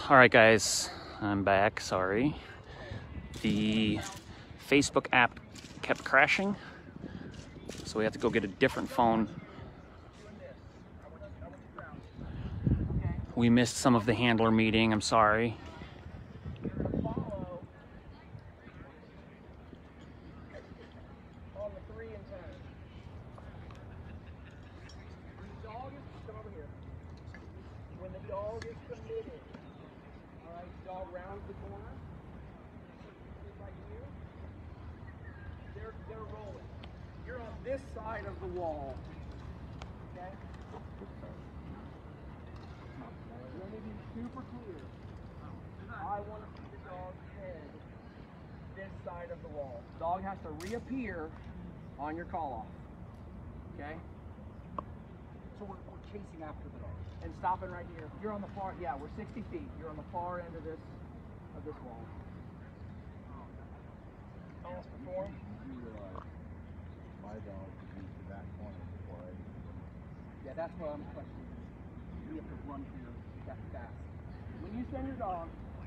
All right, guys, I'm back. Sorry. The Facebook app kept crashing, so we have to go get a different phone. We missed some of the handler meeting. I'm sorry. When the dog is committed, all right, dog rounds the corner, right here, they're rolling. You're on this side of the wall, okay? Let me be super clear. I want to see the dog's head this side of the wall. Dog has to reappear on your call off, okay? So we're chasing after the dog. And stopping right here. You're on the far, yeah, we're 60 feet. You're on the far end of this wall. Almost perform. You realize my dog could use the back corner before I Yeah, that's what I'm questioning. You have to run here that fast. When you send your dog,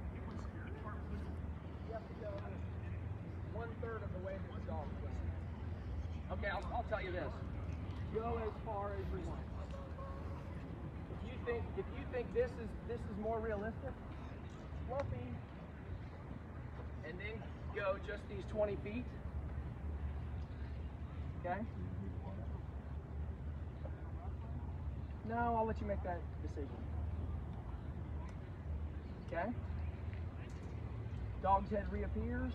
you have to go 1/3 of the way that the dog goes. Okay, I'll tell you this. Go as far as you want. If you think this is more realistic, fluffy, and then go just these 20 feet. Okay? No, I'll let you make that decision. Okay? Dog's head reappears.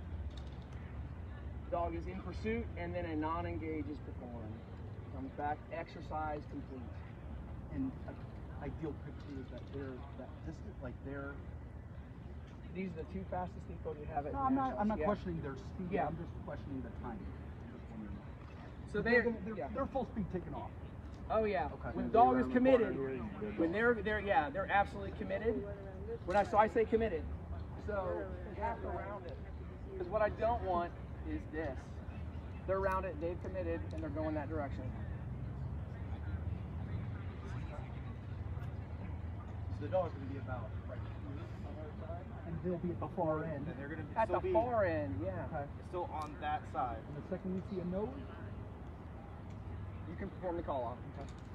Dog is in pursuit, and then a non-engage is performed. Comes back, exercise complete. And ideal picture is that These are the two fastest people you have at No, I'm not yeah. questioning their speed. Yeah. I'm just questioning the timing. So they're full speed taking off. Oh yeah. Okay. When the dog is committed, when they're absolutely committed. So I say committed. So you have to round it. Because what I don't want is this. They're around it, they've committed, and they're going that direction. So the dog's going to be about right here on our side, and they'll be at the far end. And they're going to At the far end, yeah. Okay. still on that side. And the second you see a nose, You can perform the call off.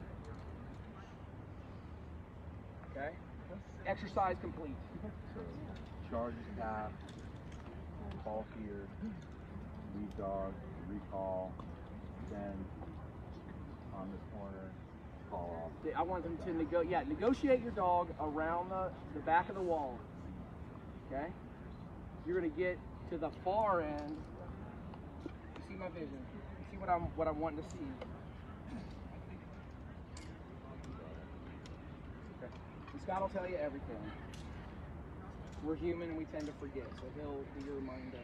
Okay. Exercise complete. charge is tapped, call here, lead dog, recall, then on this corner, call off. I want them to negotiate your dog around the back of the wall. Okay? You're gonna get to the far end. You see my vision. You see what I'm wanting to see. Okay. And Scott will tell you everything. We're human and we tend to forget, so he'll be your reminder.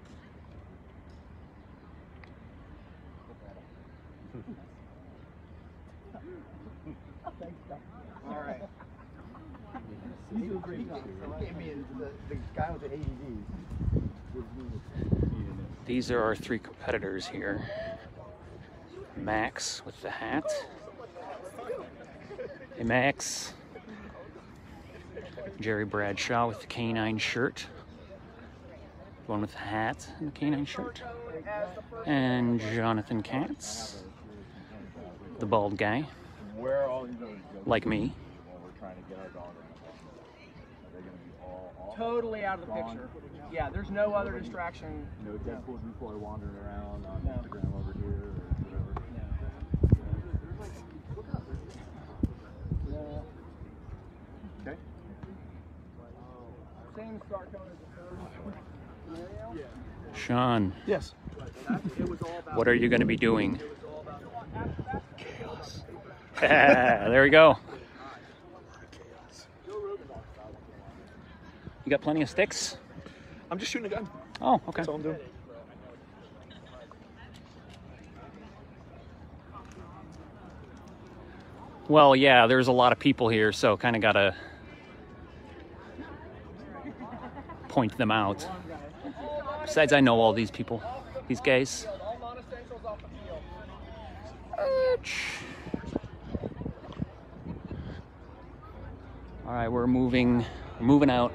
Thanks, Scott. All right. You do a great job. The guy with the AED. These are our three competitors here. Max with the hat. Hey, Max. Jerry Bradshaw with the canine shirt. One with the hat and the canine shirt. And Jonathan Katz, the bald guy, Where are all these others go? like me. When we're trying to get our dog around. Are they going to be all off? Totally out of the Gone? picture. Yeah, there's no other distraction. No Deadpool before wandering around on No. Instagram over here or whatever. Okay. Same start cone as the third scenario. Sean, Yes. what are you going to be doing? Chaos. There we go. You got plenty of sticks? I'm just shooting a gun. Oh, okay. That's all I'm doing. Well, yeah, there's a lot of people here, so kind of got to point them out. Besides, I know all these people, these guys. All non-essentials off the field. All right, we're moving We're moving out.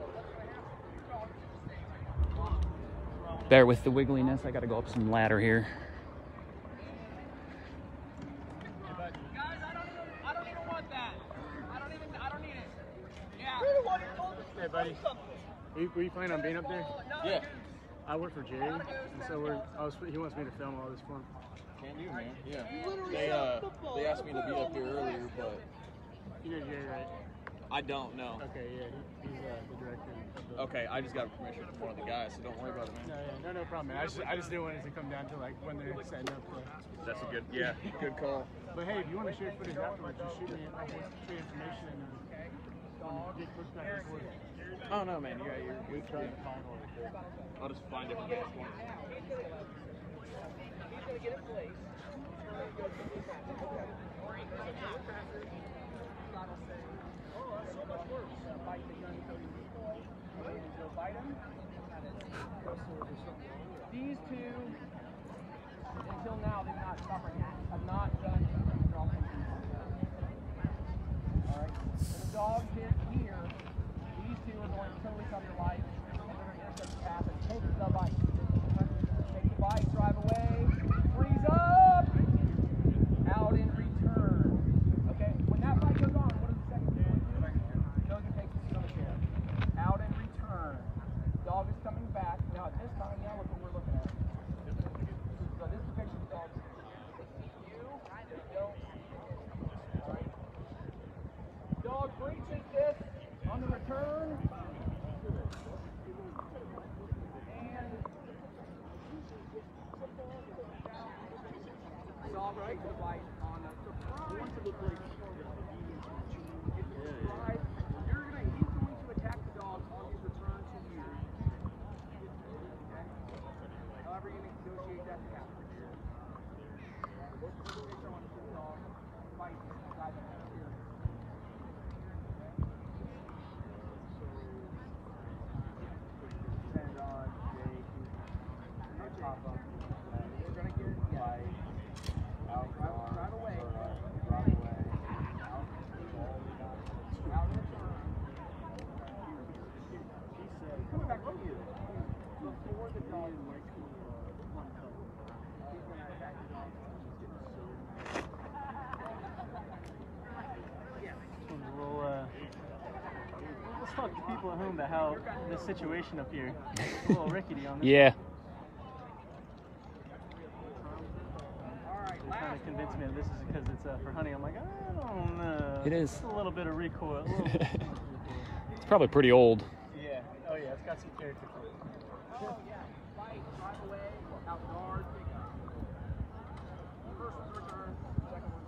Bear with the wiggliness. I gotta go up some ladder here. Guys, I don't even want that. I don't need it. Yeah. Hey, buddy. Were you planning on being up there? Yeah. I work for Jerry, and so he wants me to film all this for him. Can do, man. Yeah. They asked me to be up there earlier, but You know Jerry, right? I don't know. Okay, yeah, he's the director of the... Okay, I just got permission from one of the guys, so don't worry about it, man. No problem, man. I just didn't want it to come down to like when they're setting up. That's a good, good call. But hey, if you want to share footage afterwards, just shoot me free information and get close back and forth. Oh no, man. You're good. I'll just find different points. He's gonna get in place. These two, until now, they've not suffered. Have not done anything wrong. Alright? So the dog hit here. These two are going to totally come to life, and they're going to intercept the path and take the bite. Take the bite, drive away, freeze up, out in return. Okay, when that bite goes on, what does the second one do? Goes and takes the seat on the chair. Out in return. Dog is coming back. Now at this time, now look what we're looking at. So this depiction of the dog. You don't. Alright. Dog breaches this on the return. And dog right to the bite on the surprise. It's a surprise. He's going to attack the dog on his return to you. Okay? However you negotiate that to happen. Dog fight inside the here. Send on Jake. Pop up. We're gonna get fight. Out, drive away. Drive away. Out in return. He said, coming back to you. Before the dog likes to he's gonna attack the dog. Let's talk to people at home about how this situation up here is a little rickety on this. Yeah. They're trying to convince me that this is because it's for hunting. I'm like, I don't know. It is. Just a little bit of recoil. It's probably pretty old. Yeah. Oh yeah, it's got some character to it. Fight, drive away, out guard, pick up. First one's return, second one.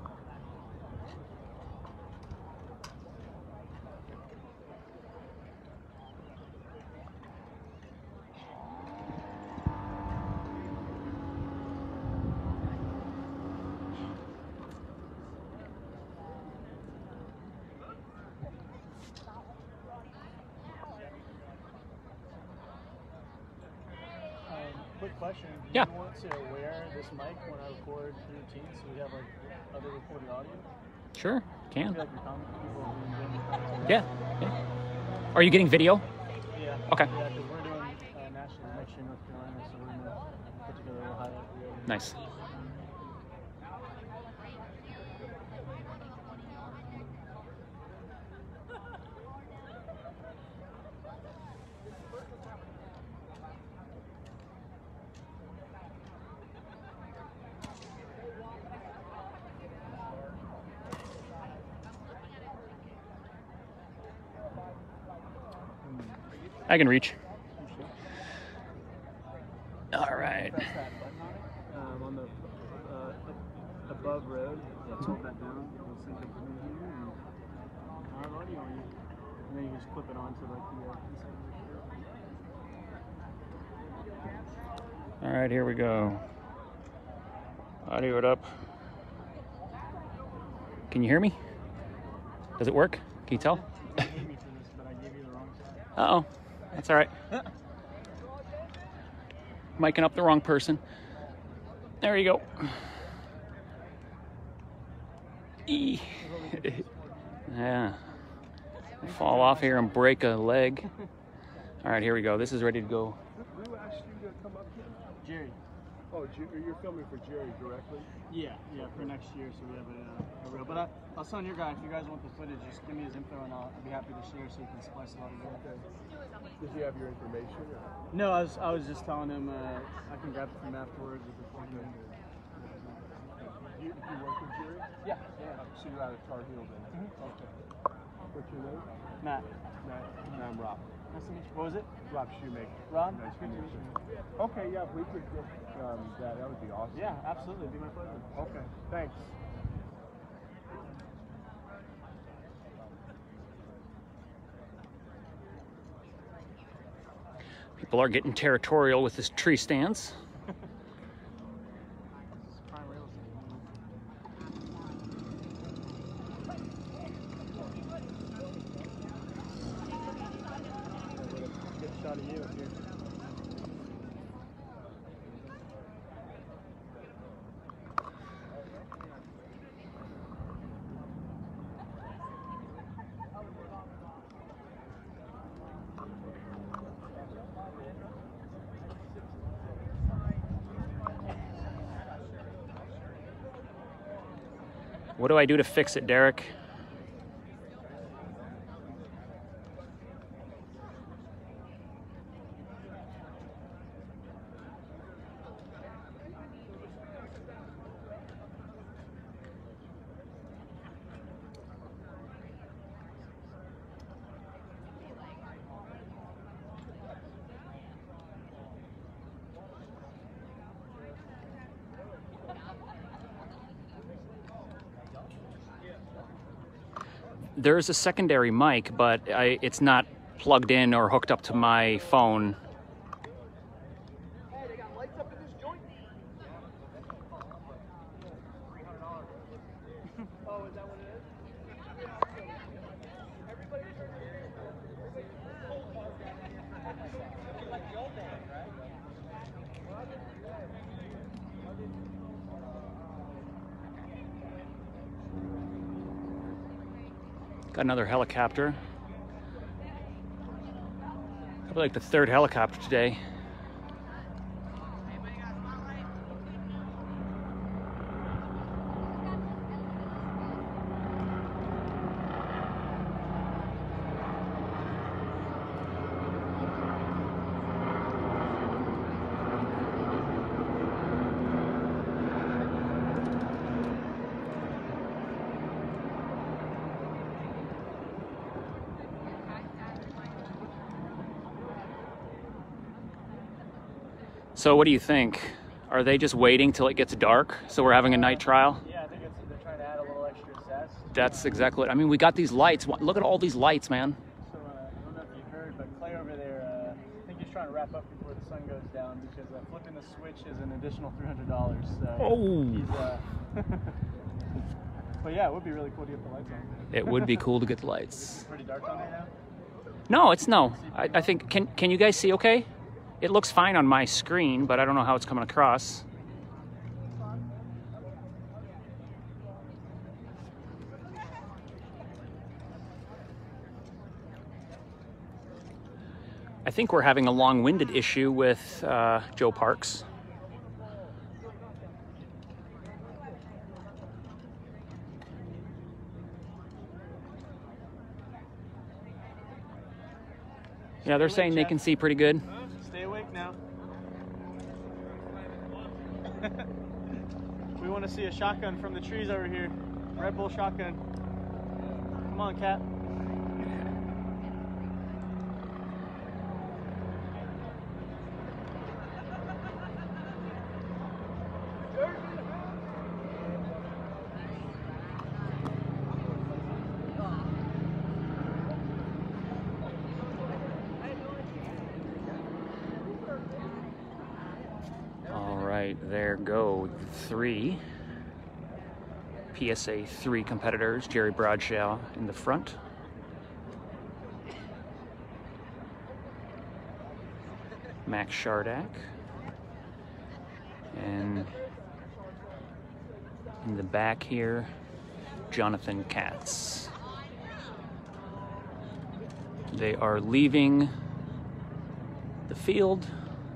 Quick question. Do Yeah. you want to wear this mic when I record your routine so we have like other recorded audio? Sure, I can. feel like your comment people are really good. Yeah. Are you getting video? Yeah. Okay. Yeah, because we're doing nationals next year in North Carolina, so we're going to put together a little highlight video. Nice. I can reach. All right. Press that button on it, on the above road. Let's hold that down. It'll sync up to me here, and I'll have audio on you. And then you can just clip it onto like the All right, here we go. Audio it up. Can you hear me? Does it work? Can you tell? You gave me for this, but I gave you the wrong side. Uh-oh. That's all right. Micing up the wrong person. There you go. Yeah. fall off here and break a leg. All right, here we go. This is ready to go. Who asked you to come up here? Jerry. Oh, you're filming for Jerry directly? Yeah, for next year, so we have a reel. But I'll send your guy, if you guys want the footage, just give me his info and I'll be happy to share so you can splice it all together. Does he have your information? Or? No, I was just telling him I can grab it from afterwards or before he You work with Jerry? Yeah. So you're out of Tar Heel then? Okay. What's your name? Matt. Matt. And I'm Rob. Nice to meet you. What was it? Rob Shoemaker. Rob? Nice to Good to meet meet you. Okay, yeah, if we could get that would be awesome. Yeah, absolutely. It'd be my pleasure. Okay, thanks. People are getting territorial with this tree stands. Prime real estate. Good shot of you up here. What do I do to fix it, Derek? There's a secondary mic, but it's not plugged in or hooked up to my phone. Hey, they got lights up in this joint? Oh, is that what it is? Everybody turn like the old days, right? Got another helicopter. Probably like the third helicopter today. So what do you think? Are they just waiting till it gets dark so we're having a night trial? Yeah, I think they're trying to add a little extra zest. That's exactly what I mean. We got these lights. Look at all these lights, man. So I don't know if you heard, but Clay over there, I think he's trying to wrap up before the sun goes down because flipping the switch is an additional $300. So Oh. He's, but yeah, it would be really cool to get the lights on. It would be cool to get the lights. It's pretty dark on there now. No, it's no. I think, can you guys see okay? It looks fine on my screen, but I don't know how it's coming across. I think we're having a long-winded issue with Joe Parks. Yeah, they're saying they can see pretty good. Stay awake now. We want to see a shotgun from the trees over here. Red Bull shotgun. Come on, Cat. There go three PSA 3 competitors. Jerry Bradshaw in the front. Max Shardak. And in the back here, Jonathan Katz. They are leaving the field.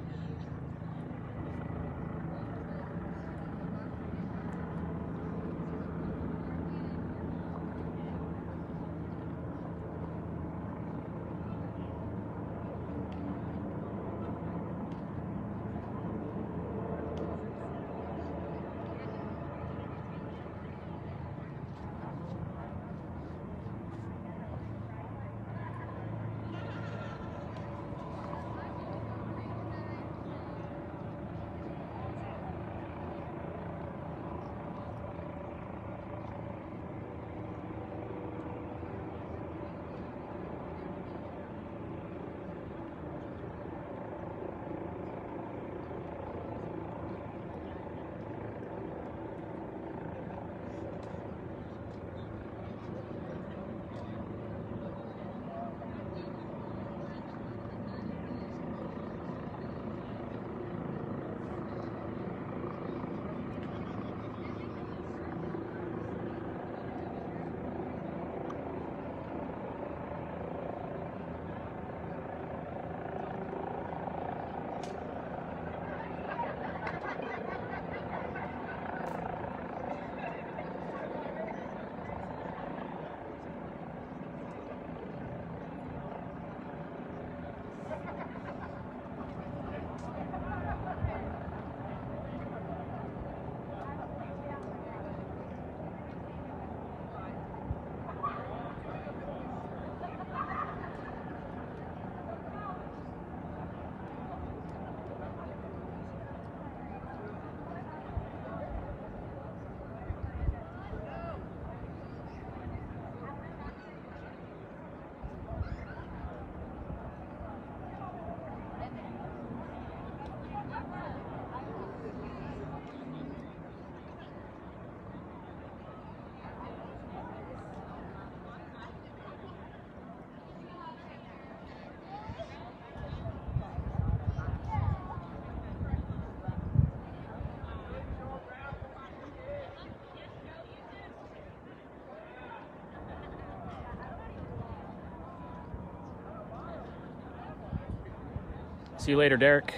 See you later, Derek.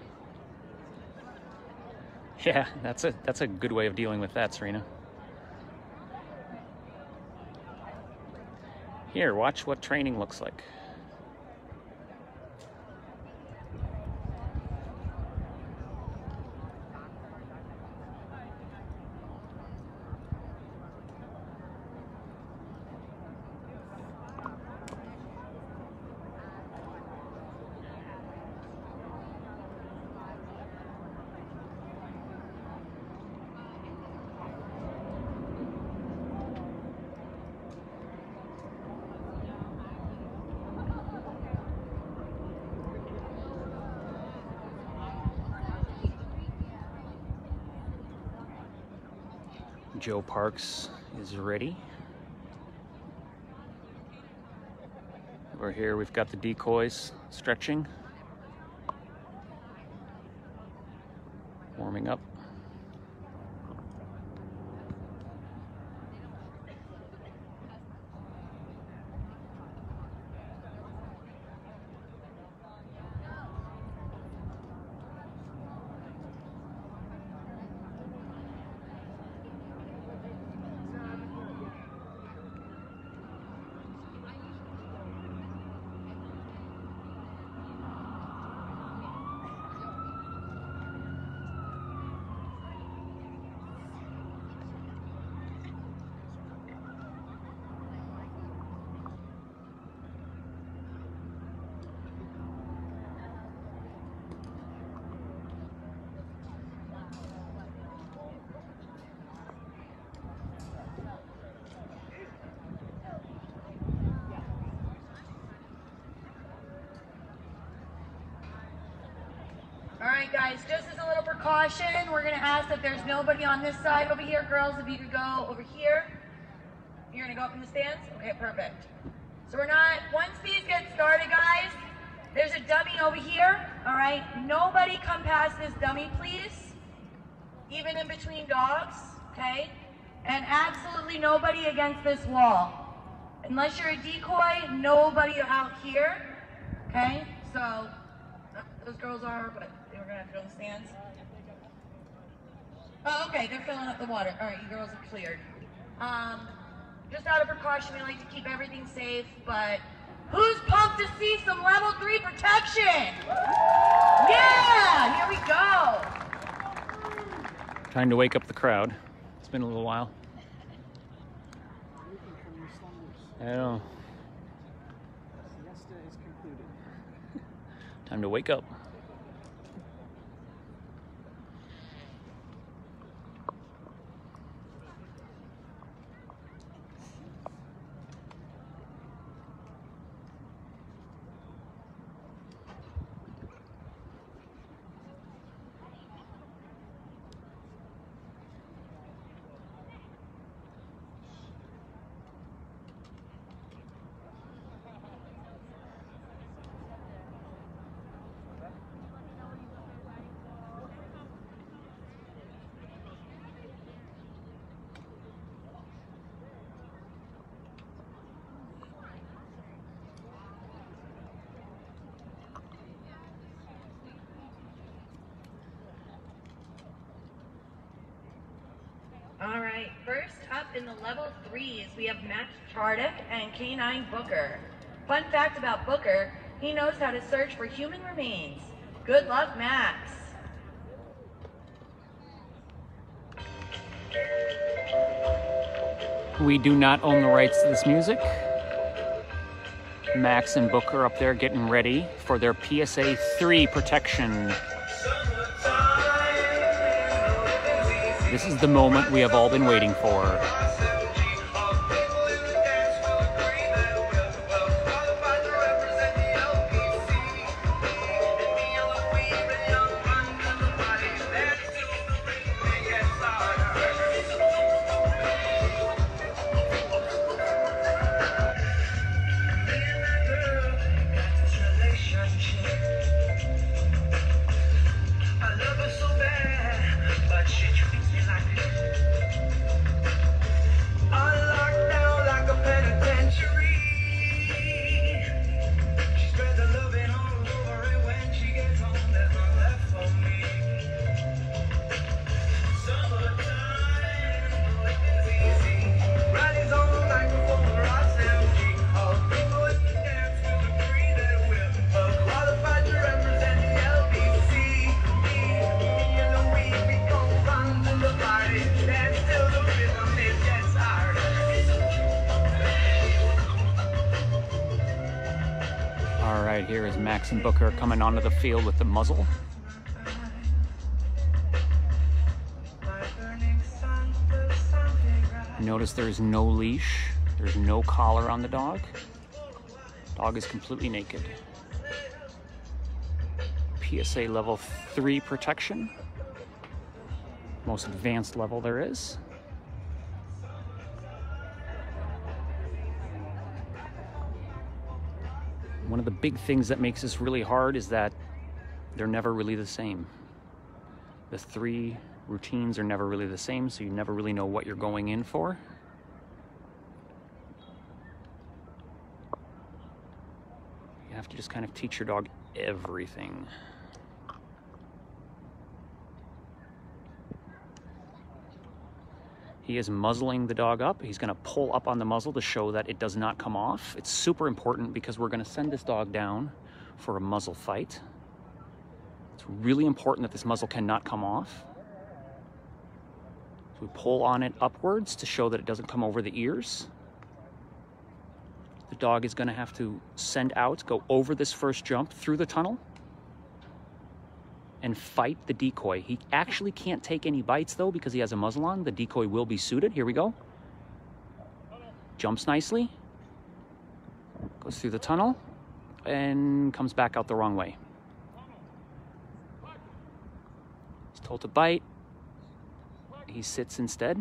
Yeah, that's a good way of dealing with that, Serena. Here, watch what training looks like. Joe Parks is ready. Over here we've got the decoys stretching, warming up. All right, guys, just as a little precaution, we're going to ask that there's nobody on this side over here. Girls, if you could go over here. You're going to go up in the stands? Okay, perfect. So once these get started, guys, there's a dummy over here, all right? Nobody come past this dummy, please. Even in between dogs, okay? And absolutely nobody against this wall. Unless you're a decoy, nobody out here. Okay? So, those girls are, but they were gonna have to go in the stands. Oh, okay, they're filling up the water. All right, you girls are cleared. Just out of precaution, we like to keep everything safe, but who's pumped to see some level 3 protection? Yeah, here we go. Time to wake up the crowd. It's been a little while. I know. Siesta is concluded. Time to wake up. All right, first up in the level 3s, we have Max Chardick and K9 Booker. Fun fact about Booker, he knows how to search for human remains. Good luck, Max. We do not own the rights to this music. Max and Booker up there getting ready for their PSA 3 protection. This is the moment we have all been waiting for. All right, here is Max and Booker coming onto the field with the muzzle. Notice there's no leash, there's no collar on the dog. Dog is completely naked. PSA level 3 protection. Most advanced level there is. One of the big things that makes this really hard is that they're never really the same. The 3 routines are never really the same, so you never really know what you're going in for. You have to just kind of teach your dog everything. He is muzzling the dog up. He's gonna pull up on the muzzle to show that it does not come off. It's super important because we're gonna send this dog down for a muzzle fight. It's really important that this muzzle cannot come off. So we pull on it upwards to show that it doesn't come over the ears. The dog is gonna have to send out, go over this first jump through the tunnel and fight the decoy. He actually can't take any bites though because he has a muzzle on. The decoy will be suited. Here we go. Jumps nicely. Goes through the tunnel and comes back out the wrong way. He's told to bite. He sits instead.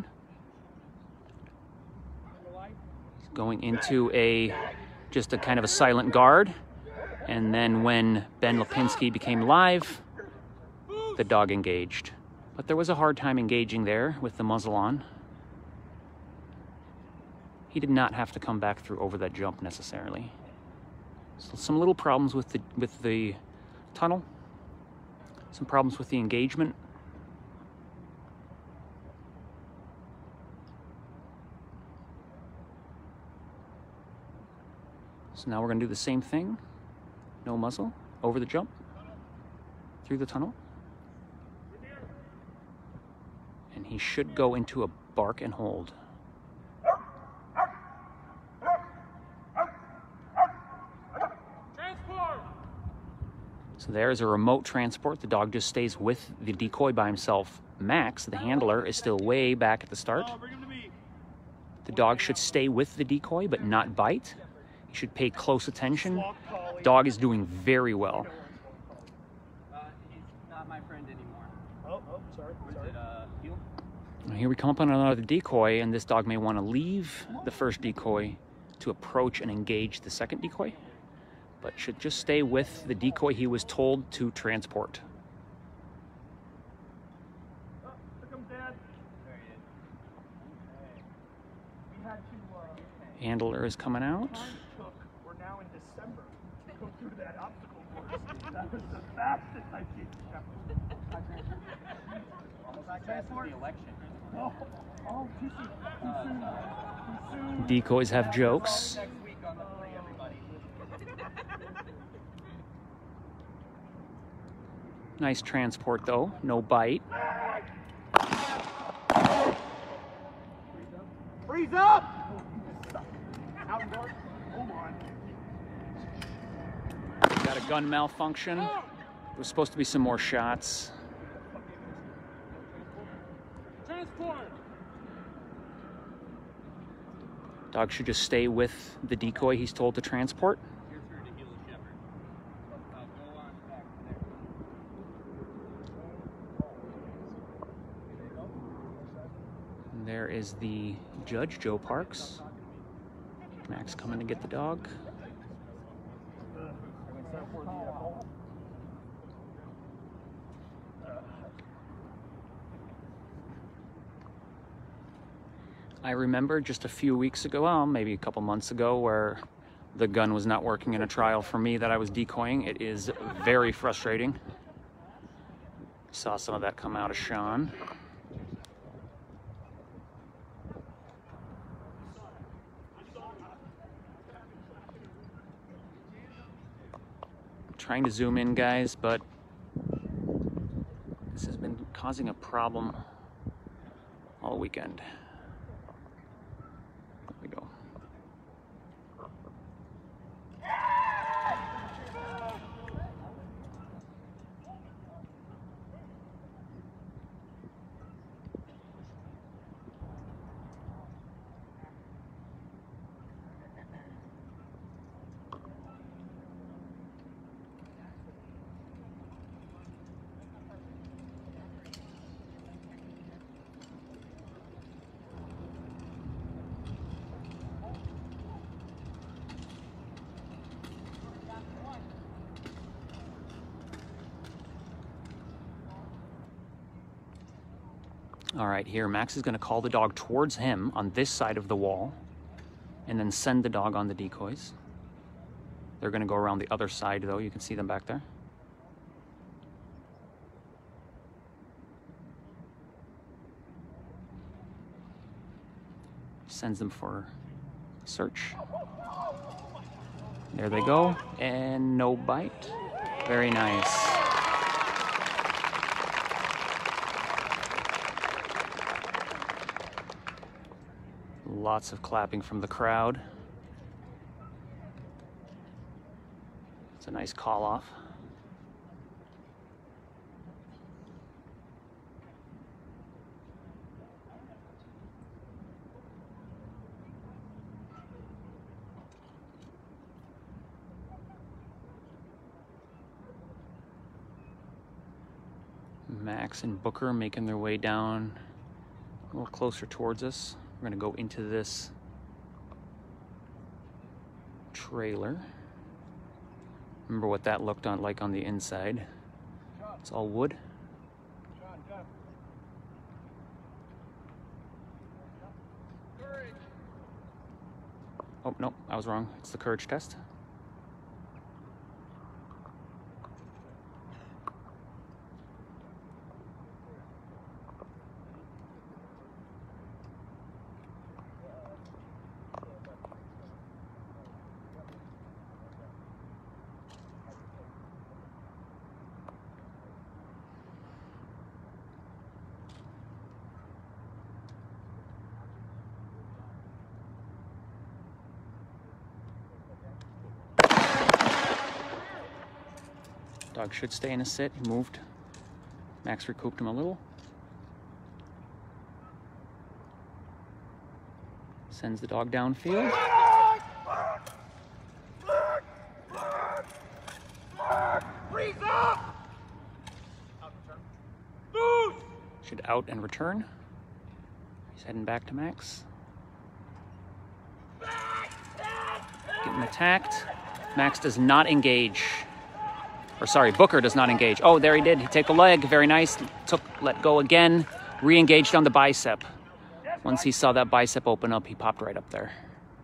He's going into just a kind of a silent guard. And then when Ben Lipinski became live, the dog engaged. But there was a hard time engaging there with the muzzle on. He did not have to come back through over that jump necessarily. So some little problems with the tunnel, some problems with the engagement. So now we're going to do the same thing. No muzzle, over the jump, through the tunnel. And he should go into a bark and hold. So there's a remote transport. The dog just stays with the decoy by himself. Max, the handler, is still way back at the start. The dog should stay with the decoy but not bite. You should pay close attention. Dog is doing very well. He's not my friend anymore. Oh, sorry. Is it heel? Now here we come up on another decoy, and this dog may want to leave the first decoy to approach and engage the second decoy, but should just stay with the decoy he was told to transport. Here comes Dad. There he is. We had to, Handler is coming out. we're now in December, to go through that obstacle course. That was the fastest I've seen Almost like that's for the election. Oh, too soon. Too soon. Decoys have jokes. Next week on the 3, everybody. Nice transport though, no bite. Freeze up! Outdoors. Hold on. Got a gun malfunction. There was supposed to be some more shots. Transport! Dog should just stay with the decoy he's told to transport. Your turn to heel the shepherd. Go on back there. And there is the judge, Joe Parks. Max coming to get the dog. I remember just a few weeks ago, well, maybe a couple months ago, where the gun was not working in a trial for me that I was decoying. It is very frustrating. Saw some of that come out of Sean. I'm trying to zoom in, guys, but this has been causing a problem all weekend. There we go. All right, here, Max is going to call the dog towards him on this side of the wall and then send the dog on the decoys. They're going to go around the other side, though. You can see them back there. Sends them for search. There they go, and no bite. Very nice. Lots of clapping from the crowd. It's a nice call off. Max and Booker making their way down a little closer towards us. We're going to go into this trailer. Remember what that looked like on the inside. It's all wood. Oh, no, I was wrong. It's the courage test. Dog should stay in a sit. He moved. Max recouped him a little. Sends the dog downfield. Should out and return. He's heading back to Max. Getting attacked. Max does not engage. Or sorry, Booker does not engage. Oh, there he did. He take a leg. Very nice. Let go again. Re-engaged on the bicep. Once he saw that bicep open up, he popped right up there.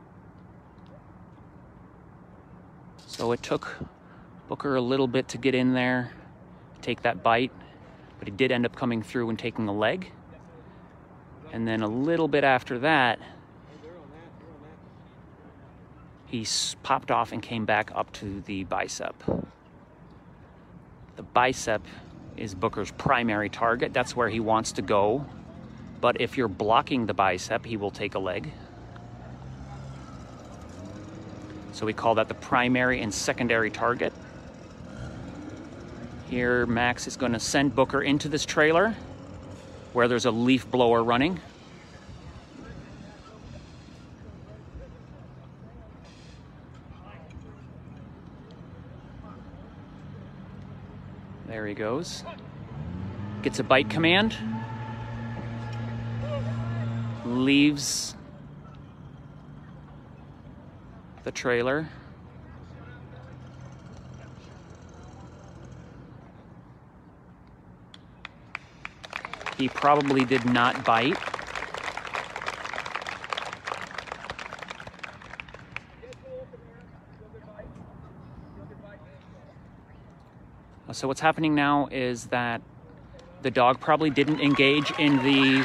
So it took Booker a little bit to get in there, take that bite, but he did end up coming through and taking a leg. And then a little bit after that, he popped off and came back up to the bicep. The bicep is Booker's primary target. That's where he wants to go. But if you're blocking the bicep, he will take a leg. So we call that the primary and secondary target. Here, Max is going to send Booker into this trailer where there's a leaf blower running. There he goes. Gets a bite command. Leaves the trailer. He probably did not bite. So what's happening now is that the dog probably didn't engage in the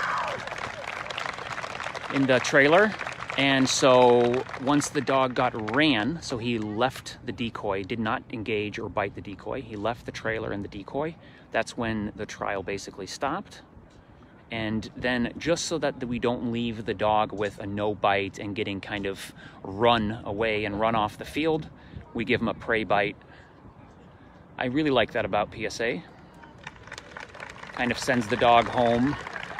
trailer, and so once the dog ran, so he left the decoy, did not engage or bite the decoy, he left the trailer and the decoy. That's when the trial basically stopped. And then just so that we don't leave the dog with a no bite and getting kind of run away and run off the field, we give him a prey bite. I really like that about PSA. Kind of sends the dog home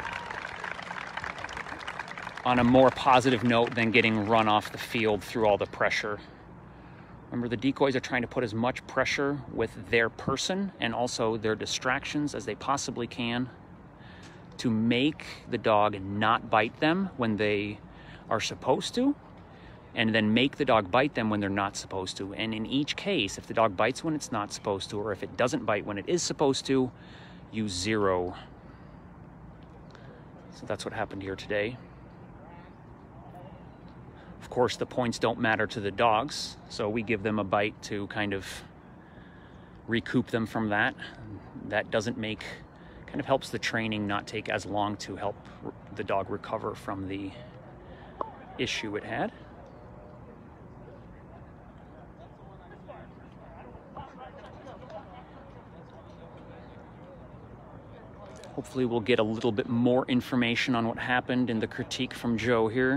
on a more positive note than getting run off the field through all the pressure. Remember, the decoys are trying to put as much pressure with their person and also their distractions as they possibly can to make the dog not bite them when they are supposed to, and then make the dog bite them when they're not supposed to. And in each case, if the dog bites when it's not supposed to, or if it doesn't bite when it is supposed to, you zero. So that's what happened here today. Of course, the points don't matter to the dogs, so we give them a bite to kind of recoup them from that. That doesn't make, kind of helps the training not take as long to help the dog recover from the issue it had. Hopefully we'll get a little bit more information on what happened in the critique from Joe here.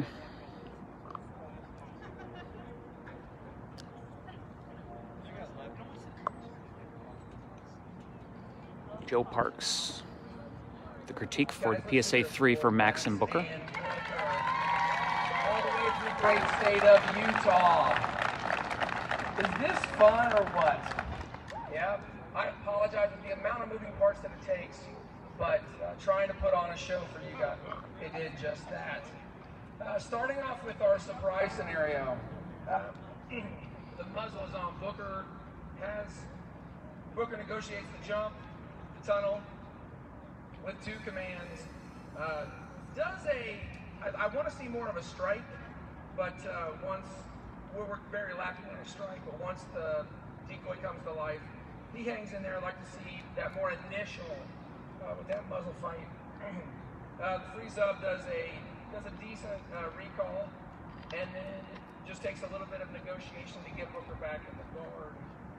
Joe Parks, the critique for the PSA 3 for Max and Booker. All the way to the great state of Utah. Is this fun or what? Yeah, I apologize for the amount of moving parts that it takes, but trying to put on a show for you guys, it did just that. Starting off with our surprise scenario. The muzzle is on. Booker negotiates the jump, the tunnel, with 2 commands. I want to see more of a strike but once we're very lacking in a strike, but once the decoy comes to life, he hangs in there. I'd like to see that more initial with that muzzle fight. The freeze-up does a decent recall, and then it just takes a little bit of negotiation to get Booker back in the guard.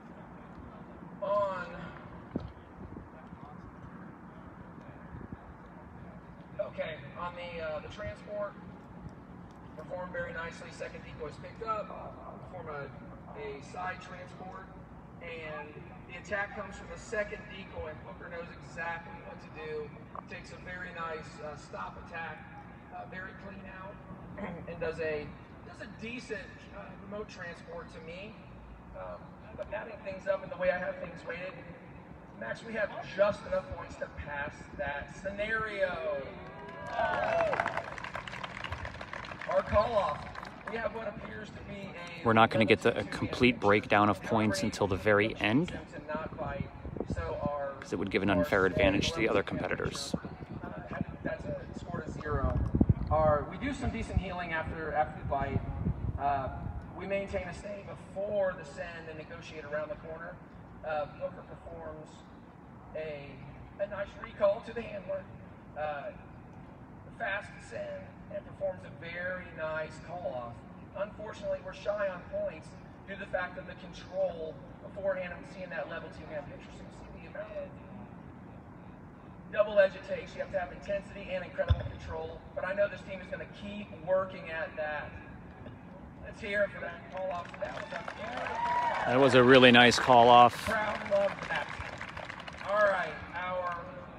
On the transport, performed very nicely. Second decoy is picked up, perform a side transport, and the attack comes from the second decoy, and Booker knows exactly what to do. Takes a very nice stop attack, very clean out, and does a decent remote transport to me. But adding things up in the way I have things weighted, Max, we have just enough points to pass that scenario. Our call off. We have what appears to be a. We're not going to get a complete breakdown of points until the very end, because it would give an unfair advantage to the other competitors. That's a score to 0. We do some decent healing after the bite. We maintain a stay before the send and negotiate around the corner. Booker performs a nice recall to the handler, fast send, and performs a very nice call-off. Unfortunately, we're shy on points due to the fact of the control beforehand. I'm seeing that level 2 man picture, so you see the amount of double edge it takes. You have to have intensity and incredible control, but I know this team is going to keep working at that. Let's hear it for that call-off. That was a really nice call-off. Crowd loved that. All right, our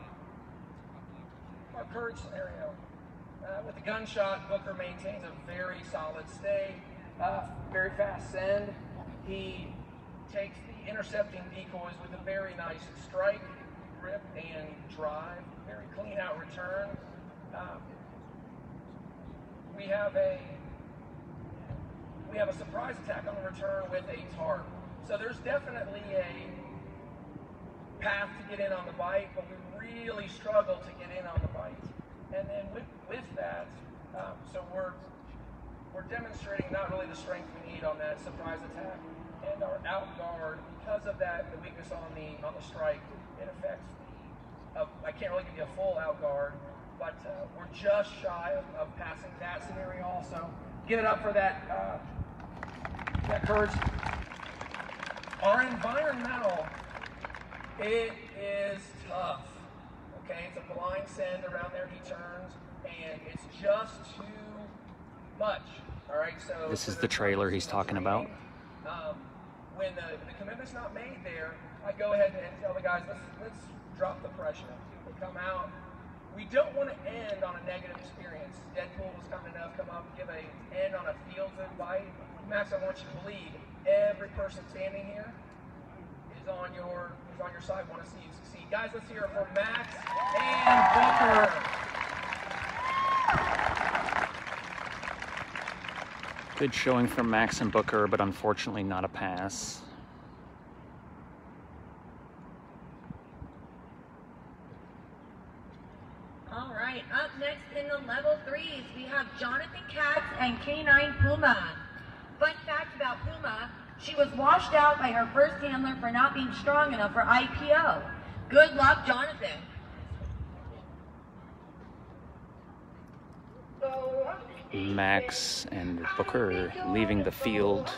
courage scenario. With the gunshot, Booker maintains a very solid stay, very fast send. He takes the intercepting decoys with a very nice strike, grip, and drive. Very clean out return. We have a surprise attack on the return with a tarp. So there's definitely a path to get in on the bite, but we really struggle to get in on the bite. And then with that, so we're demonstrating not really the strength we need on that surprise attack, and our out guard, because of that, the weakness on the strike, it affects I can't really give you a full out guard, but we're just shy of passing that scenario also. Give it up for that courage. Our environmental, it is tough. Okay, it's a blind send around there, he turns, and it's just too much. All right, so this is the trailer he's talking about. When the commitment's not made there, I go ahead and tell the guys, let's drop the pressure. We come out. We don't want to end on a negative experience. Deadpool was kind enough to come up and give an end on a feel-good bite. Max, I want you to believe every person standing here is on your side. Want to see you succeed. Guys, let's hear it for Max and Booker. Good showing from Max and Booker, but unfortunately not a pass. All right, up next in the level 3s, we have Jonathan Katz and K9 Puma. Fun fact about Puma, she was washed out by her first handler for not being strong enough for IPO. Good luck, Jonathan. Max and Booker leaving the field.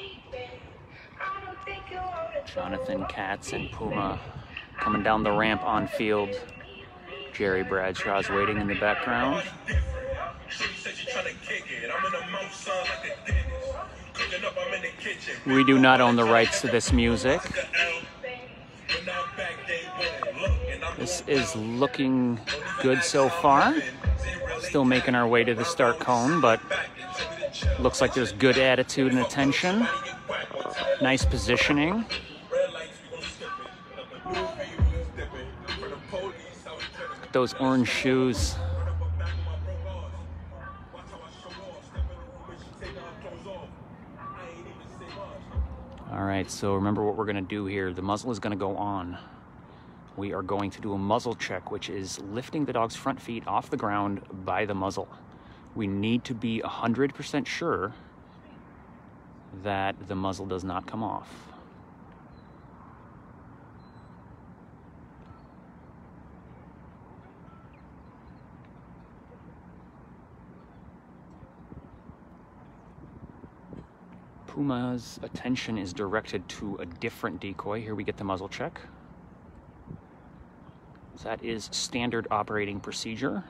Jonathan Katz and Puma coming down the ramp on field. Jerry Bradshaw's waiting in the background. We do not own the rights to this music. This is looking good so far. Still making our way to the start cone, but looks like there's good attitude and attention. Nice positioning. Those orange shoes. All right, so remember what we're gonna do here. The muzzle is gonna go on. We are going to do a muzzle check, which is lifting the dog's front feet off the ground by the muzzle. We need to be 100% sure that the muzzle does not come off. Puma's attention is directed to a different decoy. Here we get the muzzle check. That is standard operating procedure.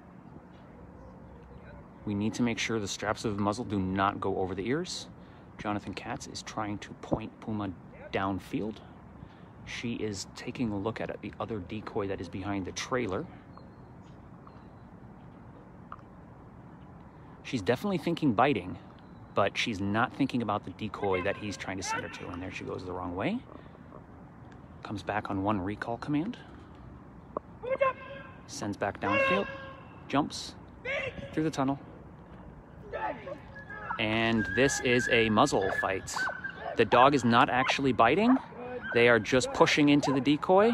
We need to make sure the straps of the muzzle do not go over the ears. Jonathan Katz is trying to point Puma downfield. She is taking a look at the other decoy that is behind the trailer. She's definitely thinking biting, but she's not thinking about the decoy that he's trying to send her to. And there she goes the wrong way. Comes back on one recall command. Sends back downfield. Jumps through the tunnel. And this is a muzzle fight. The dog is not actually biting. They are just pushing into the decoy.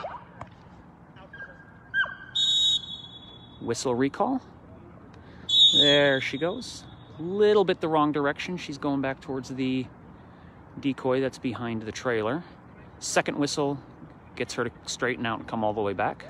Whistle recall. There she goes. Little bit the wrong direction. She's going back towards the decoy that's behind the trailer. Second whistle gets her to straighten out and come all the way back.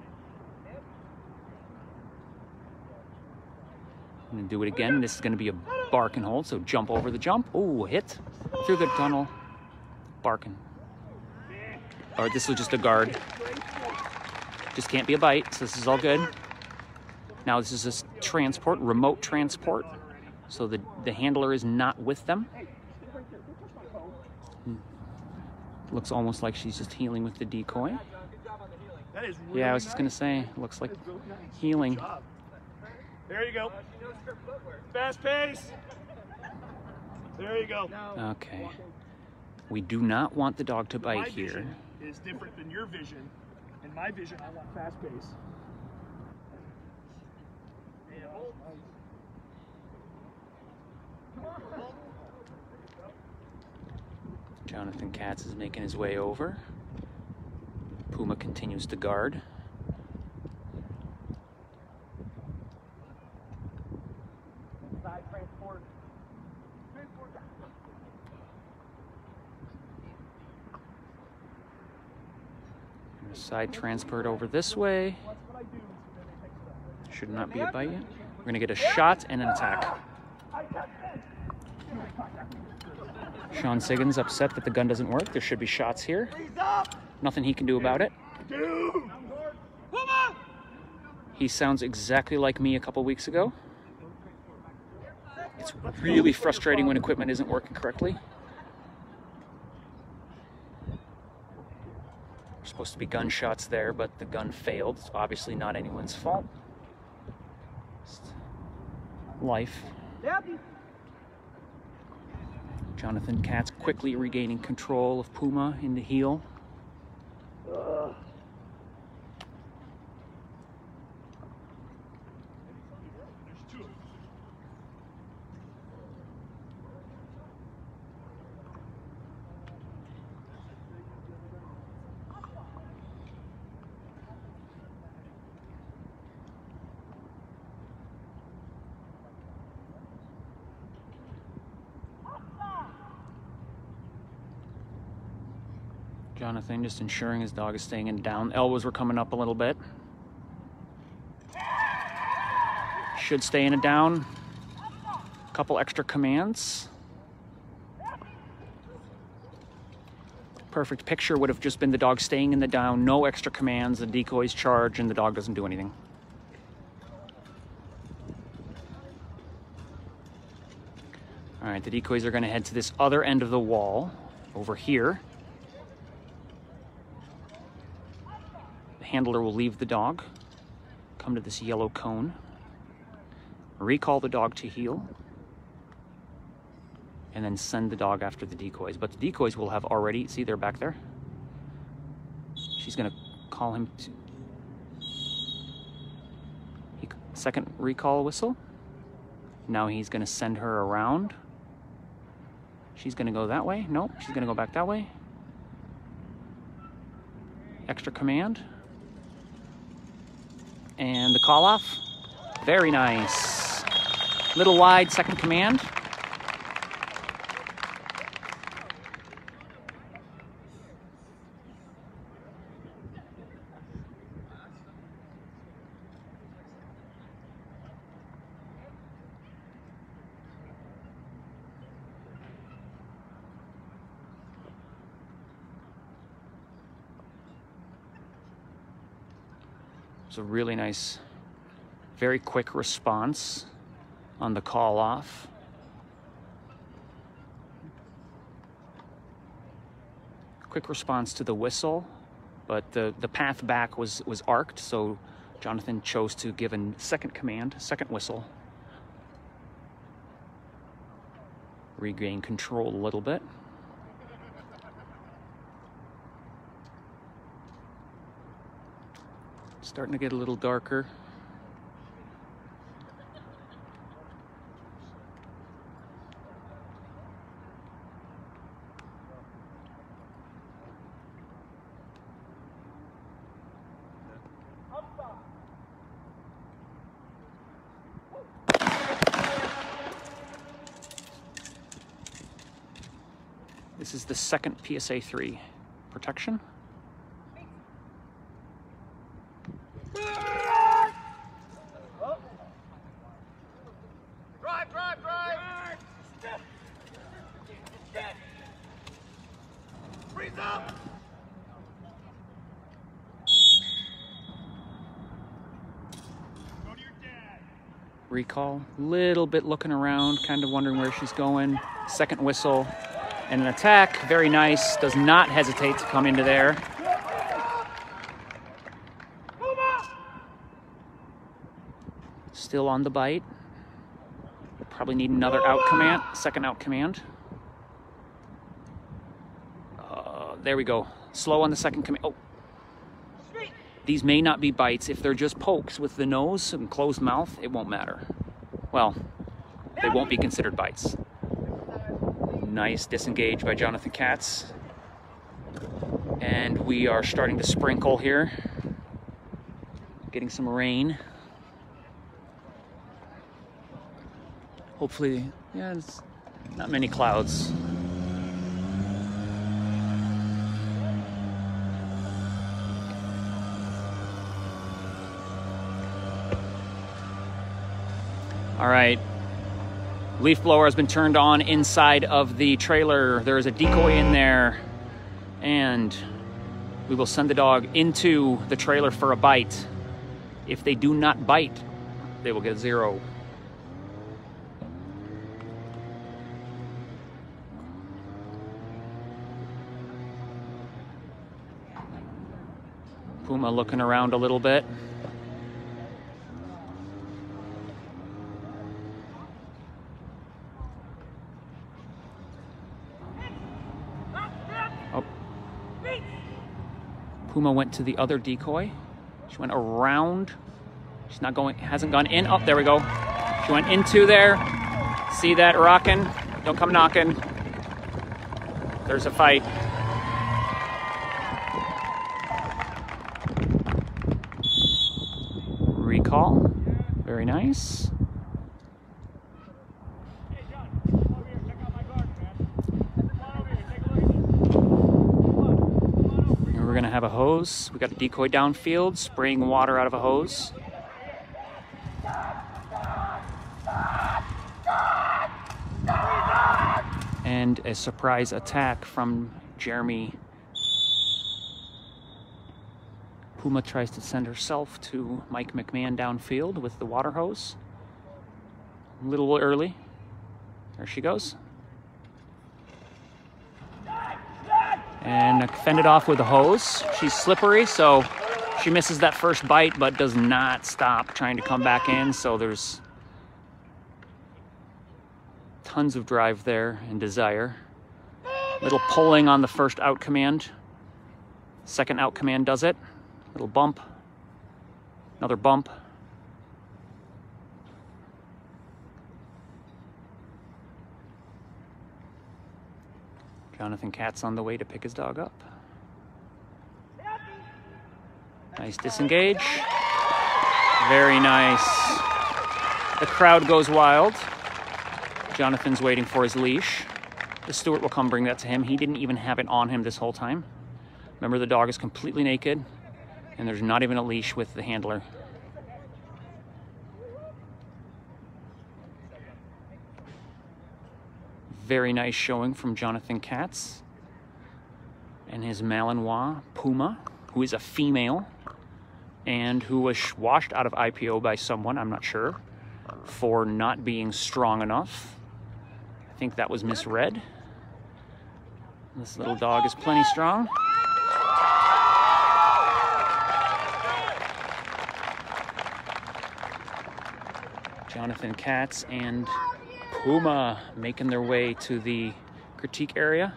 I'm gonna do it again. This is gonna be a bark and hold, so jump over the jump. Oh, hit through the tunnel. Barking. Or this was just a guard. Just can't be a bite, so this is all good. Now this is a transport, remote transport. So the handler is not with them. Looks almost like she's just healing with the decoy. Yeah, I was just gonna say, looks like healing. There you go. Fast pace. There you go. Okay. We do not want the dog to bite My here. vision is different than your vision. In my vision, I want fast pace. Jonathan Katz is making his way over. Puma continues to guard. Side transport over this way. Should not be a bite yet. We're gonna get a shot and an attack. Sean Siggins upset that the gun doesn't work. There should be shots here. Nothing he can do about it. He sounds exactly like me a couple weeks ago. It's really frustrating when equipment isn't working correctly. There's supposed to be gunshots there, but the gun failed. It's obviously not anyone's fault. Just life. Jonathan Katz quickly regaining control of Puma in the heel. Jonathan just ensuring his dog is staying in down. Elbows were coming up a little bit. Should stay in a down. A couple extra commands. Perfect picture would have just been the dog staying in the down, no extra commands, the decoys charge, and the dog doesn't do anything. All right, the decoys are going to head to this other end of the wall over here. Handler will leave the dog, come to this yellow cone, recall the dog to heel, and then send the dog after the decoys. But the decoys will have already, see, they're back there. She's gonna call him to, second recall whistle. Now he's gonna send her around. She's gonna go that way. Nope, she's gonna go back that way. Extra command. And the call off. Very nice. Little wide, second command. It's a really nice, very quick response on the call off. Quick response to the whistle, but the path back was arced, so Jonathan chose to give a second command, second whistle. Regain control a little bit. Starting to get a little darker. This is the second PSA 3 protection. Recall, little bit looking around, kind of wondering where she's going. Second whistle and an attack, very nice, does not hesitate to come into there. Still on the bite. Probably need another out command, second out command. There we go, slow on the second command. Oh. These may not be bites. If they're just pokes with the nose and closed mouth, it won't matter. Well, they won't be considered bites. Nice disengage by Jonathan Katz. And we are starting to sprinkle here. Getting some rain. Hopefully, yeah, it's not many clouds. All right, leaf blower has been turned on inside of the trailer. There is a decoy in there, and we will send the dog into the trailer for a bite. If they do not bite, they will get 0. Puma looking around a little bit. Puma went to the other decoy. She went around. She's not going, hasn't gone in. Oh, there we go. She went into there. See that rocking? Don't come knocking. There's a fight. Recall. Very nice. We're gonna have a hose. We got a decoy downfield, spraying water out of a hose. And a surprise attack from Jeremy. Puma tries to send herself to Mike McMahon downfield with the water hose. A little early. There she goes. And fended off with a hose. She's slippery, so she misses that first bite, but does not stop trying to come back in. So there's tons of drive there and desire. Little pulling on the first out command. Second out command does it. Little bump. Another bump. Jonathan Katz on the way to pick his dog up. Nice disengage. Very nice. The crowd goes wild. Jonathan's waiting for his leash. The steward will come bring that to him. He didn't even have it on him this whole time. Remember, the dog is completely naked, and there's not even a leash with the handler. Very nice showing from Jonathan Katz and his Malinois Puma, who is a female and who was washed out of IPO by someone, I'm not sure, for not being strong enough. I think that was misread. This little dog is plenty strong. Jonathan Katz and Puma making their way to the critique area.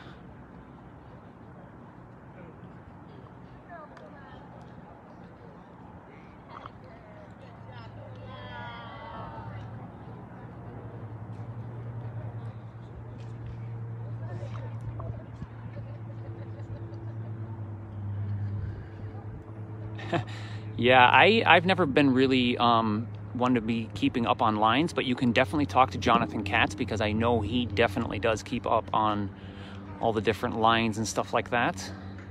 Yeah, I've never been really one to be keeping up on lines, but you can definitely talk to Jonathan Katz because I know he definitely does keep up on all the different lines and stuff like that.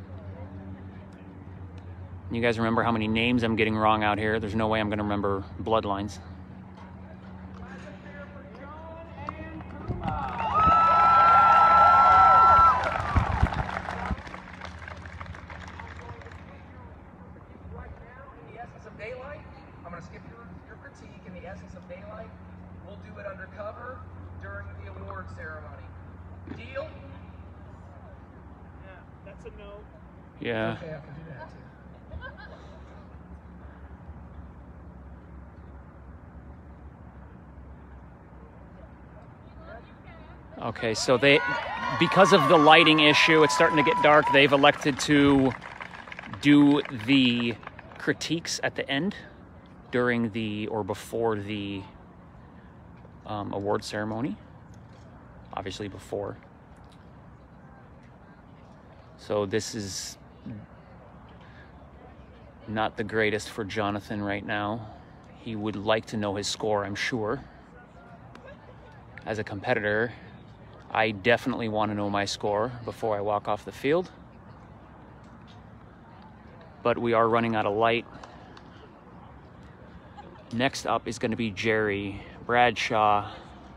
You guys remember how many names I'm getting wrong out here? There's no way I'm going to remember bloodlines. Yeah. Okay, I can do that too. Okay, so they, because of the lighting issue, it's starting to get dark. They've elected to do the critiques at the end during the, or before the award ceremony. Obviously before. So this is not the greatest for Jonathan right now. He would like to know his score, I'm sure. As a competitor, I definitely want to know my score before I walk off the field. But we are running out of light. Next up is going to be Jerry Bradshaw.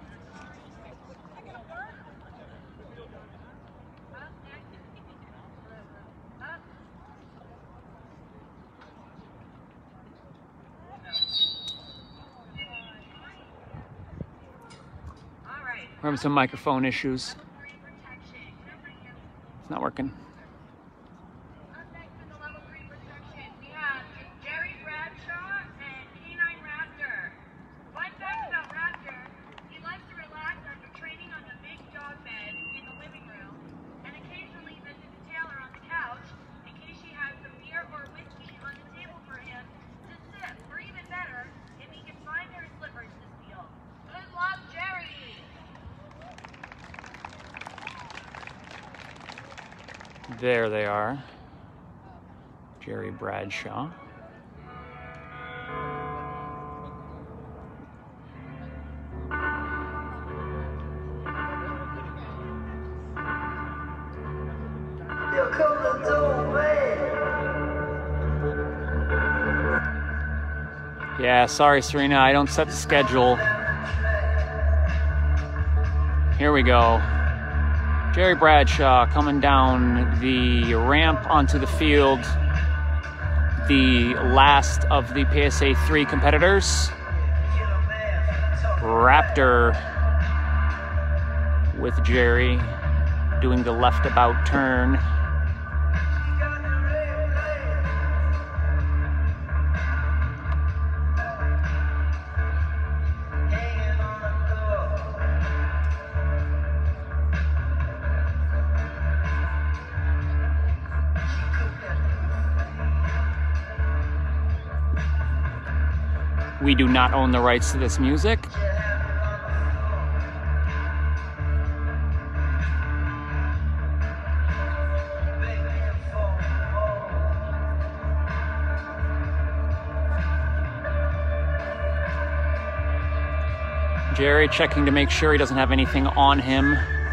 We're having some microphone issues. It's not working. Up next in the level 3 protection, we have Jerry Bradshaw and Canine Raptor. Fun fact about Raptor, he likes to relax after training on the big dog bed in the living room, and occasionally visits Taylor on the couch in case she has some beer or whiskey on the table for him to sip, or even better, if he can find her slippers to steal. Good luck, Jerry! There they are. Jerry Bradshaw. Yeah, sorry, Serena, I don't set the schedule. Here we go. Jerry Bradshaw coming down the ramp onto the field. The last of the PSA 3 competitors. Raptor with Jerry doing the left about turn. We do not own the rights to this music. Jerry checking to make sure he doesn't have anything on him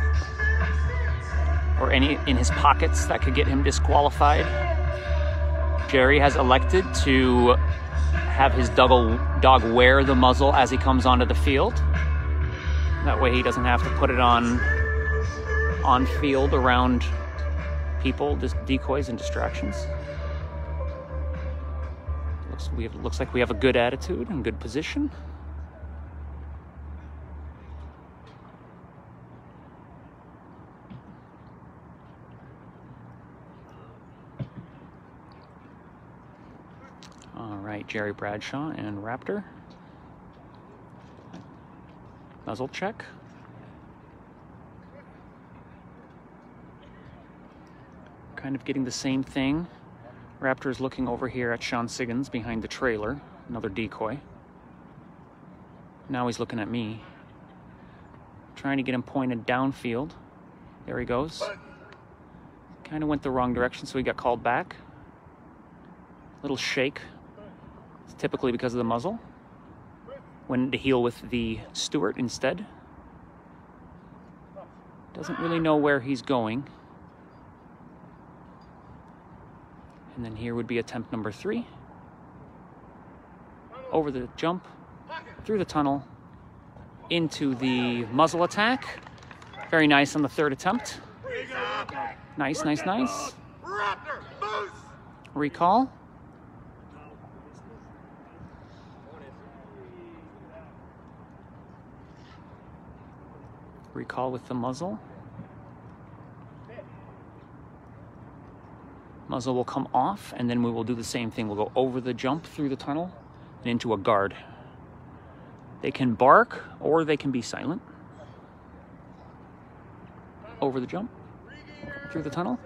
or any in his pockets that could get him disqualified. Jerry has elected to have his dog wear the muzzle as he comes onto the field. That way he doesn't have to put it on field around people, just decoys and distractions. Looks like we have a good attitude and good position. All right, Jerry Bradshaw and Raptor. Muzzle check. Kind of getting the same thing. Raptor is looking over here at Sean Siggins behind the trailer, another decoy. Now he's looking at me. Trying to get him pointed downfield. There he goes. Kind of went the wrong direction, so he got called back. Little shake. It's typically because of the muzzle. Went to heel with the Stewart instead. Doesn't really know where he's going. And then here would be attempt number 3. Over the jump, through the tunnel, into the muzzle attack. Very nice on the 3rd attempt. Nice, nice, nice. Recall. Recall with the muzzle. Muzzle will come off, and then we will do the same thing. We'll go over the jump through the tunnel and into a guard. They can bark or they can be silent. Over the jump, through the tunnel,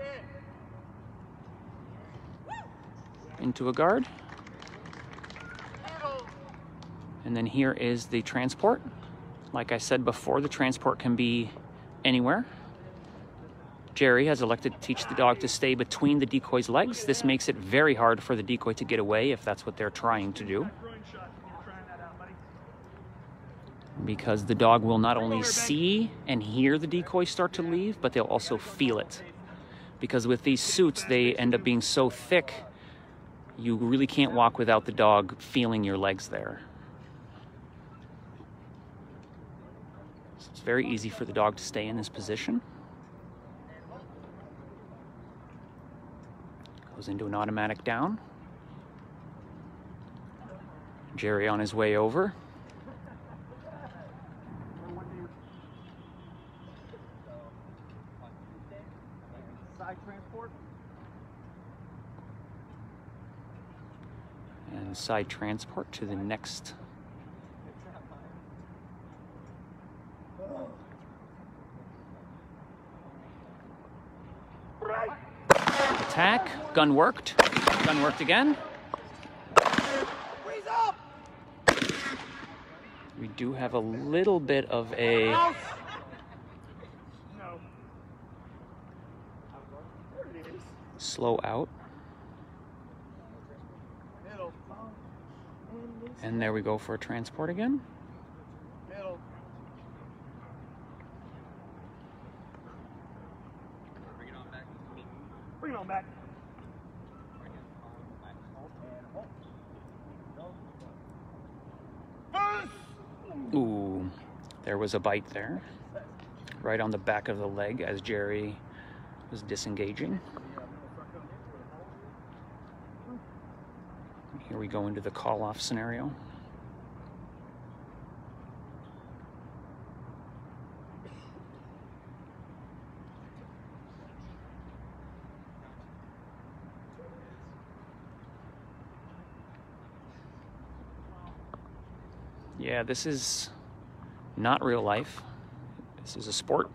into a guard. And then here is the transport. Like I said before, the transport can be anywhere. Jerry has elected to teach the dog to stay between the decoy's legs. This makes it very hard for the decoy to get away if that's what they're trying to do. Because the dog will not only see and hear the decoy start to leave, but they'll also feel it. Because with these suits, they end up being so thick, you really can't walk without the dog feeling your legs there. So it's very easy for the dog to stay in this position. Goes into an automatic down. Jerry on his way over. Side transport. And side transport to the next. Attack. Gun worked. Gun worked again. We do have a little bit of a slow out. And there we go for a transport again. Bring it on back. Ooh, there was a bite there. Right on the back of the leg as Jerry was disengaging. Here we go into the call-off scenario. Yeah, this is not real life. This is a sport.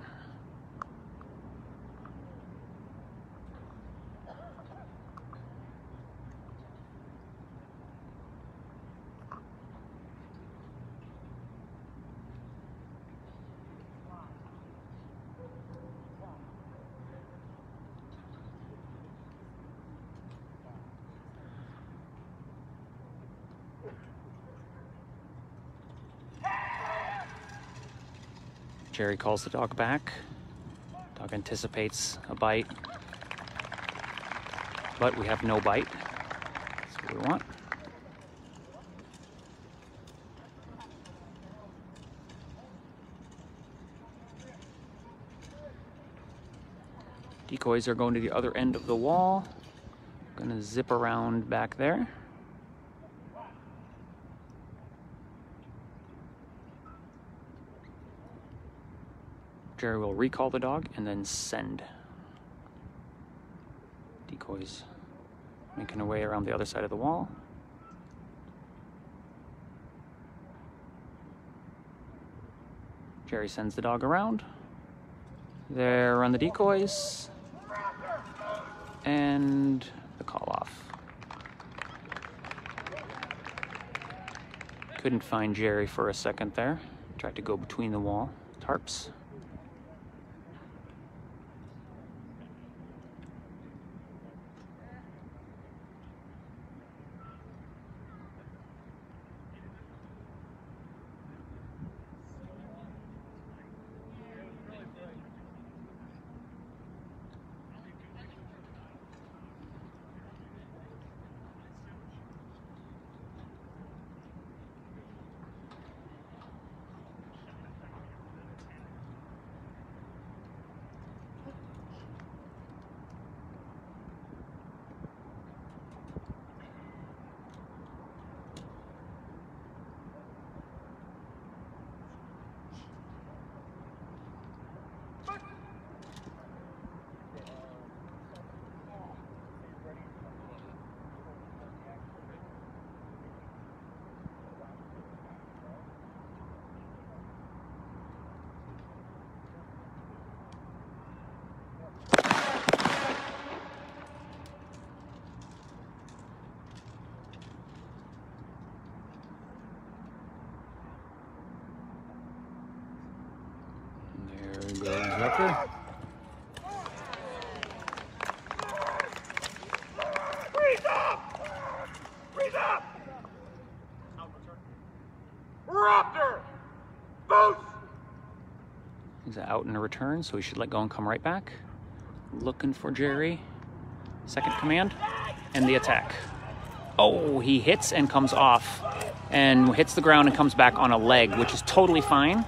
Jerry calls the dog back. Dog anticipates a bite, but we have no bite. That's what we want. Decoys are going to the other end of the wall. Gonna zip around back there. Jerry will recall the dog and then send. Decoys making their way around the other side of the wall. Jerry sends the dog around. There run the decoys. And the call off. Couldn't find Jerry for a second there. Tried to go between the wall tarps. There goes Zucker. Freeze up! Freeze up! Raptor! Boost! He's out in a return, so he should let go and come right back. Looking for Jerry. Second command, and the attack. Oh, he hits and comes off, and hits the ground and comes back on a leg, which is totally fine.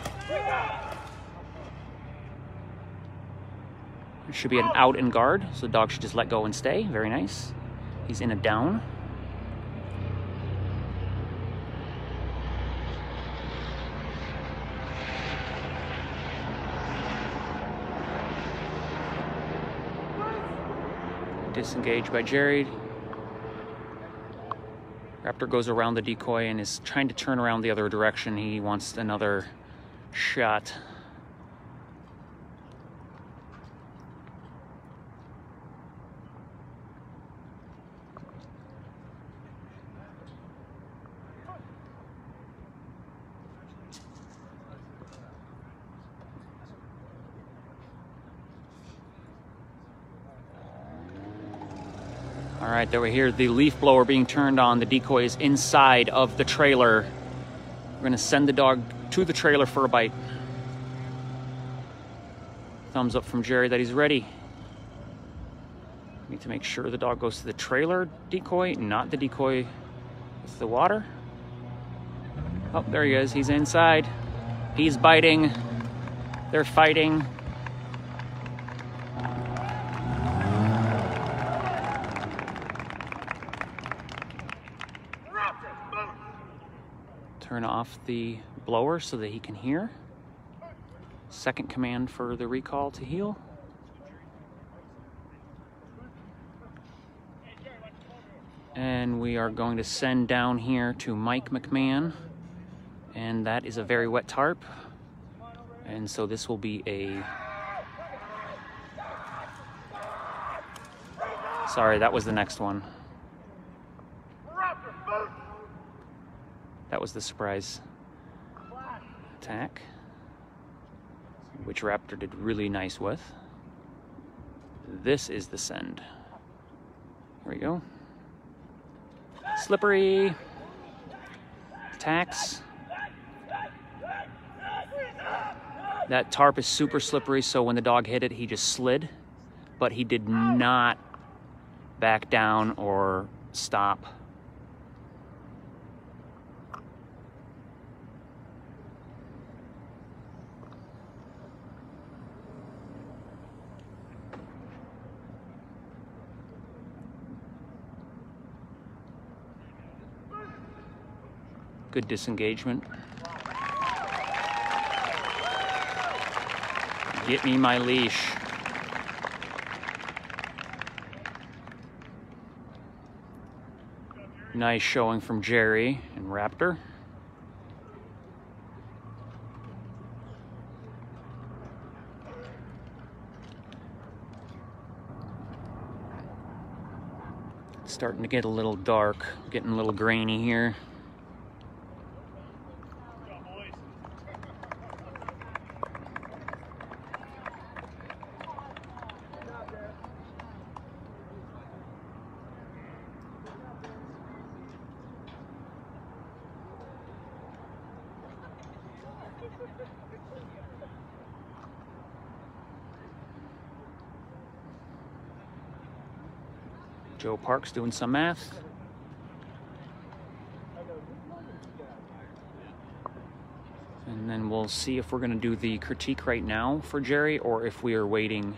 It should be an out and guard, so the dog should just let go and stay. Very nice. He's in a down. Disengaged by Jerry. Raptor goes around the decoy and is trying to turn around the other direction. He wants another shot. All right, there we hear the leaf blower being turned on. The decoy is inside of the trailer. We're gonna send the dog to the trailer for a bite. Thumbs up from Jerry that he's ready. Need to make sure the dog goes to the trailer decoy, not the decoy with the water. Oh, there he is, he's inside. He's biting, they're fighting. Turn off the blower so that he can hear. Second command for the recall to heel. And we are going to send down here to Mike McMahon. And that is a very wet tarp. And so this will be a... Sorry, that was the next one. That was the surprise attack, which Raptor did really nice with. This is the send. Here we go. Slippery. Attacks. That tarp is super slippery, so when the dog hit it, he just slid, but he did not back down or stop. Good disengagement. Get me my leash. Nice showing from Jerry and Raptor. It's starting to get a little dark, getting a little grainy here. Joe Park's doing some math. And then we'll see if we're going to do the critique right now for Jerry or if we are waiting.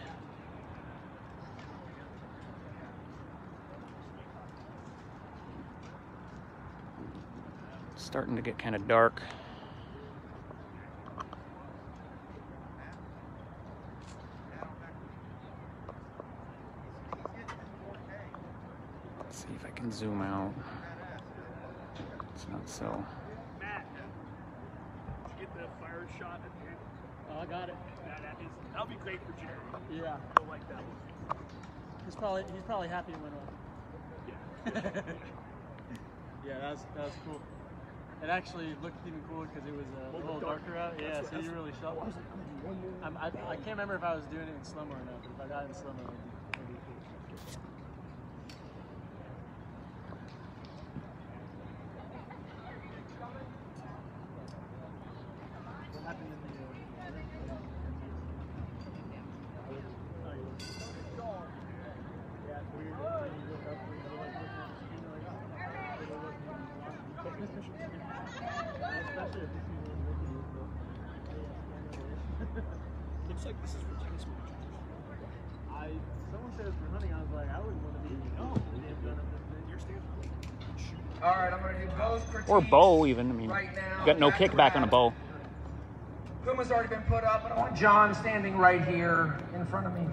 It's starting to get kind of dark. See if I can zoom out. It's not so. Matt, did you get the fire shot at the end? Oh, I got it. That'll be great for Jerry. Yeah. He'll like that one. He's probably happy it went off. Yeah. Yeah, that was cool. It actually looked even cooler because it was a little darker out. Yeah, so you really shot. I can't remember if I was doing it in slow-mo or not, but if I got it in slow-mo, it would be cool. Looks like this is for tennis matches. Someone said it's for hunting. I was like, I wouldn't want to be. No, You're standing. All right, I'm going to do bows critiques. Or bow even. I mean, right now, you got no back to kickback on a back. bow. Puma's already been put up, but I want John standing right here in front of me.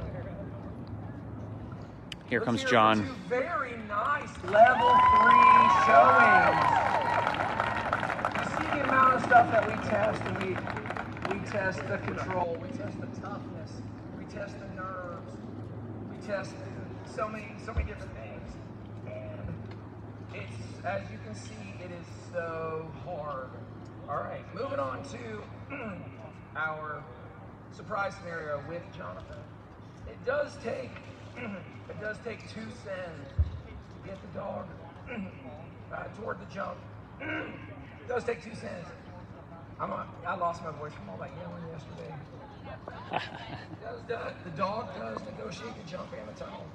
Here Let's comes hear John. Two very nice level 3 showings. You see the amount of stuff that we test, and we test the control, we test the toughness, we test the nerves, we test so many different things. And it's, as you can see, it is so hard. All right, moving on to our surprise scenario with Jonathan. It does take 2 sends to get the dog toward the jump. It does take 2 sends. I lost my voice from all that yelling yesterday. The dog does negotiate the jump and the tunnel.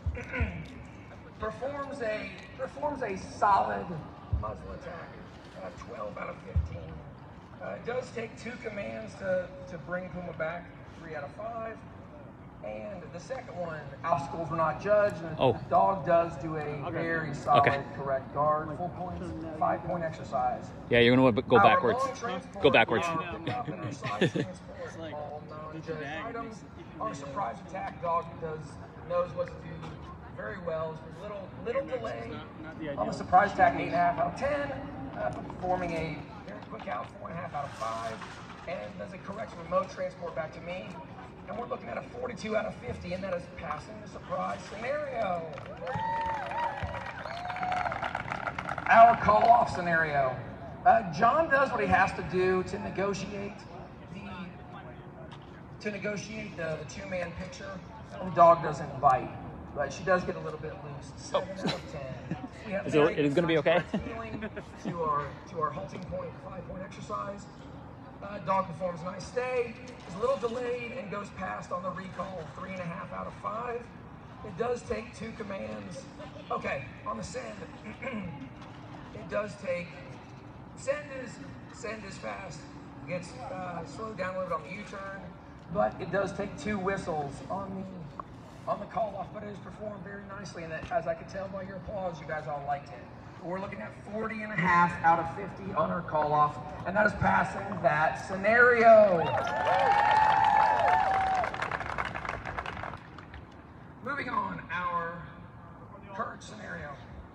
performs a solid muzzle attack, 12 out of 15. It does take 2 commands to bring Puma back, 3 out of 5. And the second one, obstacles were not judged. And the dog does do a very solid, correct guard, full points, 5-point exercise. Yeah, you're going to go backwards. Go backwards. All non-judged items. Our surprise attack dog knows what to do very well. Little delay on the surprise attack, 8.5 out of 10. Performing a very quick out, 4.5 out of 5. And does a correct remote transport back to me. And we're looking at a 42 out of 50, and that is passing the surprise scenario. Our call-off scenario. John does what he has to do to negotiate the 2-man picture. The dog doesn't bite, but she does get a little bit loose. 7 out of 10. It is going to be okay? To our halting point, 5-point exercise. Dog performs a nice stay, is a little delayed and goes past on the recall, 3.5 out of 5. It does take 2 commands. Okay, on the send, it does take, send is fast, gets slowed down a little bit on the U-turn, but it does take 2 whistles on the call off, but it is performed very nicely, and as I could tell by your applause, you guys all liked it. We're looking at 40.5 out of 50 on our call off, and that is passing that scenario. Moving on, our courage scenario.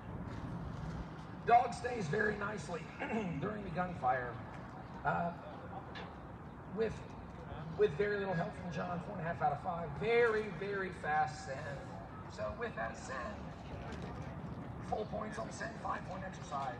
Dog stays very nicely during the gunfire. With very little help from John, 4.5 out of 5. Very, very fast send. So with that send, full points on the send, 5-point exercise.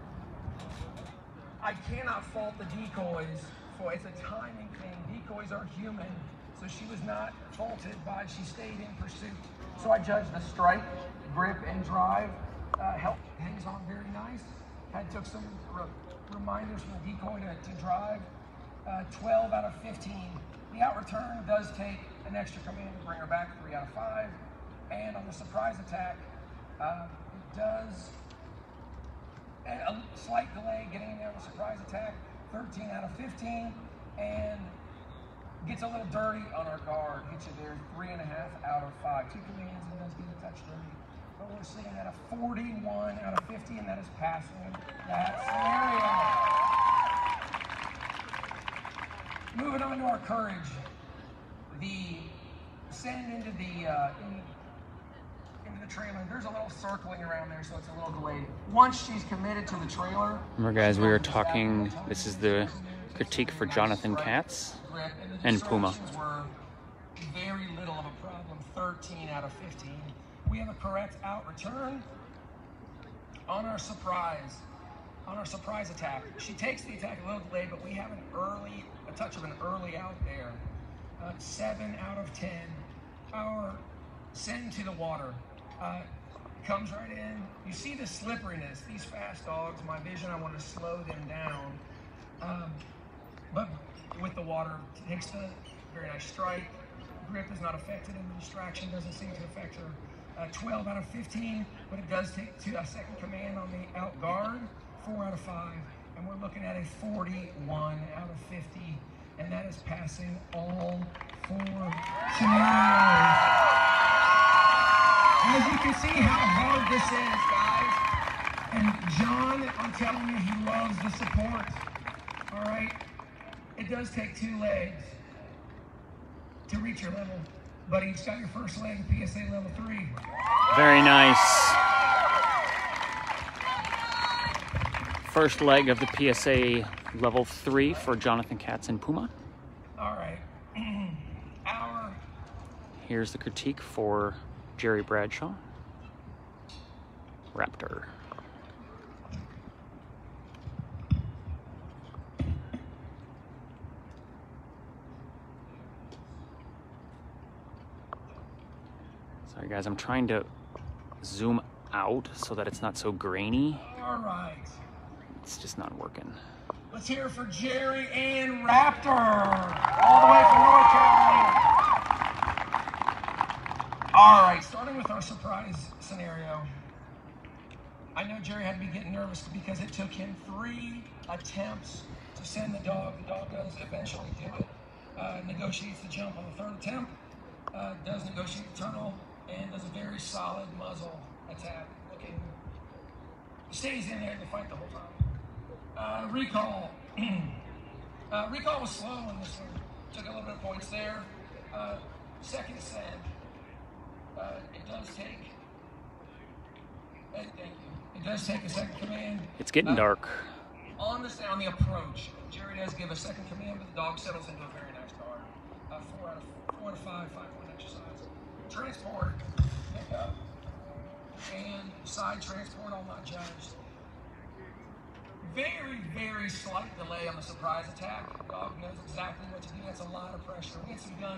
I cannot fault the decoys for, it's a timing thing. Decoys are human, so she was not faulted by, she stayed in pursuit. So I judged the strike, grip, and drive. Hangs on very nice. Took some reminders from the decoy to drive. 12 out of 15. The out return does take an extra command to bring her back, 3 out of 5. And on the surprise attack, it does a slight delay getting in there on the surprise attack, 13 out of 15, and gets a little dirty on our guard. Hits you there, 3.5 out of 5. 2 commands and does get a touch dirty. But we're sitting at a 41 out of 50, and that is passing that scenario. Moving on to our courage. The send into the trailer. There's a little circling around there, so it's a little delayed. Once she's committed to the trailer. Remember, guys, we were talking. This is the critique for Jonathan Katz and Puma. Were very little of a problem. 13 out of 15. We have a correct out return on our surprise. On our surprise attack. She takes the attack a little delayed, but we have a touch of an early out there. 7 out of 10. Our send to the water comes right in. You see the slipperiness. These fast dogs, my vision, I want to slow them down. But with the water, takes the very nice strike. Grip is not affected, and the distraction doesn't seem to affect her. 12 out of 15, but it does take a second command on the out guard. 4 out of 5, and we're looking at a 41 out of 50, and that is passing all 4 scenarios. As you can see how hard this is, guys, and John, I'm telling you, he loves the support. All right, it does take 2 legs to reach your level, but he's got your first leg, PSA level 3. Very nice. First leg of the PSA level 3 for Jonathan Katz and Puma. All right. Here's the critique for Jerry Bradshaw. Raptor. Sorry guys, I'm trying to zoom out so that it's not so grainy. All right. It's just not working. Let's hear it for Jerry and Raptor, all the way from North Carolina. All right, starting with our surprise scenario. I know Jerry had to be getting nervous because it took him 3 attempts to send the dog. The dog does eventually do it. Negotiates the jump on the 3rd attempt, does negotiate the tunnel, and does a very solid muzzle attack. Stays in there to fight the whole time. Recall. Recall was slow on this one. Took a little bit of points there. Second send. It does take. Thank you. It does take a second command. It's getting dark. On the approach, Jerry does give a second command, but the dog settles into a very nice guard. 4 out of 5, 5-point exercise. Transport, pick up, and side transport, all not judged. Very, very slight delay on the surprise attack. The dog knows exactly what to do. That's a lot of pressure. We get some gun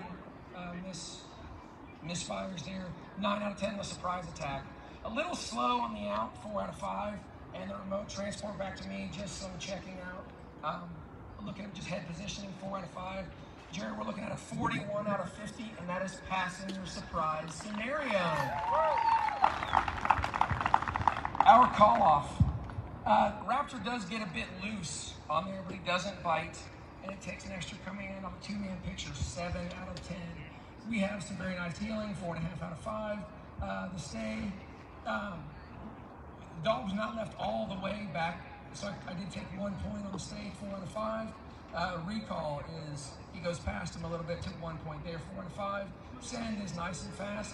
misfires there. 9 out of 10 on the surprise attack. A little slow on the out, 4 out of 5. And the remote transport back to me, just some checking out. We're looking at just head positioning, 4 out of 5. Jerry, we're looking at a 41 out of 50, and that is passing your surprise scenario. Our call off. Raptor does get a bit loose on there, but he doesn't bite, and it takes an extra command on a 2-man picture, 7 out of 10. We have some very nice healing, 4.5 out of 5. The stay, the dog was not left all the way back, so I did take 1 point on the stay, 4 out of 5. Recall is, he goes past him a little bit, took 1 point there, 4 out of 5. Send is nice and fast.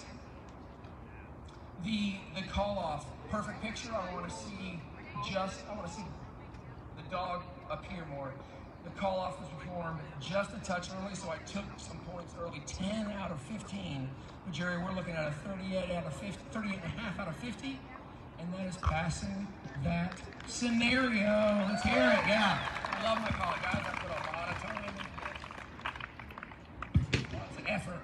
The call off, perfect picture. I want to see the dog appear more. The call off was performed just a touch early, so I took some points early, 10 out of 15. But Jerry, we're looking at a 38.5 out of 50, and that is passing that scenario. Let's hear it. Yeah, I love my call, guys. I put a lot of time in. Lots of effort.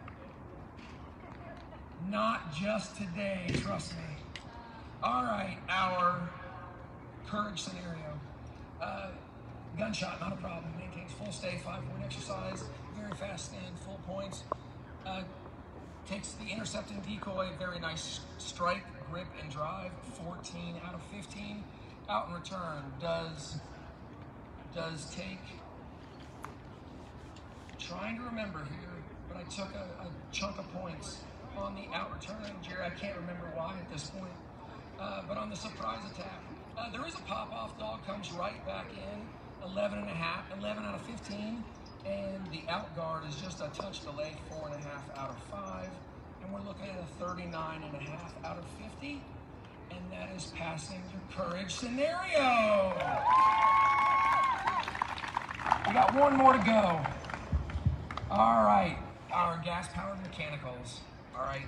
Not just today, trust me. All right, our courage scenario. Gunshot, not a problem. Maintains full stay, 5-point exercise, very fast stand, full points. Takes the intercepting decoy, very nice strike, grip, and drive, 14 out of 15. Out and return does take, trying to remember here, but I took a chunk of points on the out return. Jerry, I can't remember why at this point. But on the surprise attack, there is a pop-off. Dog comes right back in, 11 out of 15, and the out guard is just a touch delayed, 4.5 out of 5, and we're looking at a 39.5 out of 50, and that is passing your courage scenario. We got 1 more to go. All right, our gas-powered mechanicals. All right.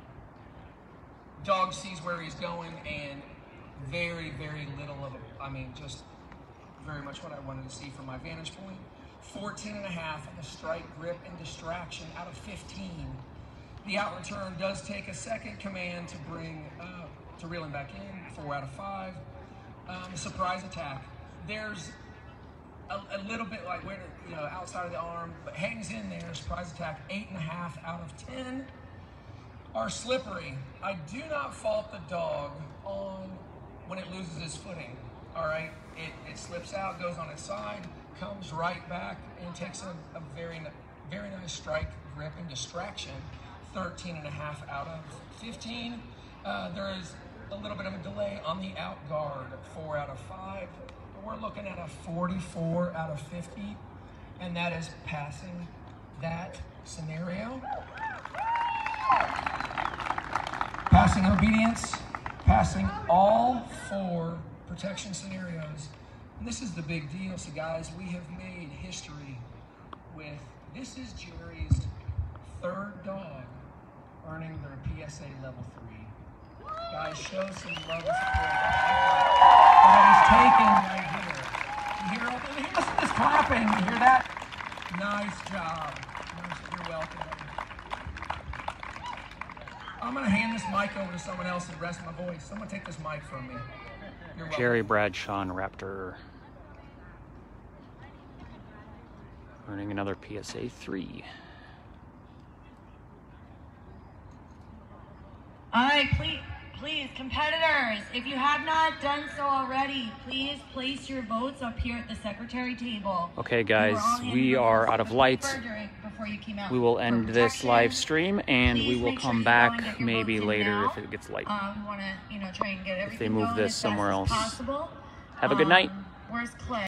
Dog sees where he's going, and very, very little of it. I mean, just very much what I wanted to see from my vantage point. 14.5 on the strike, grip, and distraction out of 15. The out return does take a second command to bring, to reel him back in, 4 out of 5. Surprise attack. There's a little bit like where, outside of the arm, but hangs in there. Surprise attack, 8.5 out of 10. Our slippery, I do not fault the dog on when it loses its footing. All right, it slips out, goes on its side, comes right back, and takes a very, very nice strike, grip, and distraction. 13.5 out of 15. There is a little bit of a delay on the out guard, 4 out of 5. But we're looking at a 44 out of 50, and that is passing that scenario. Passing obedience, passing all 4 protection scenarios. And this is the big deal. So guys, we have made history with, this is Jerry's 3rd dog earning their PSA level 3. Guys, show some love and support. That is taken right here. You hear, listen to this clapping. You hear that? Nice job. You're welcome. I'm going to hand this mic over to someone else and rest my voice. Someone take this mic from me. You're welcome. Jerry Bradshaw, Raptor, earning another PSA 3. All right, please, competitors, if you have not done so already, please place your votes up here at the secretary table. Okay, guys, we are out of light. We will end this live stream, and we will come back maybe later if it gets light. We want to, try and get everything if they move going this as somewhere fast else. as possible. Have a good night. Where's Clay?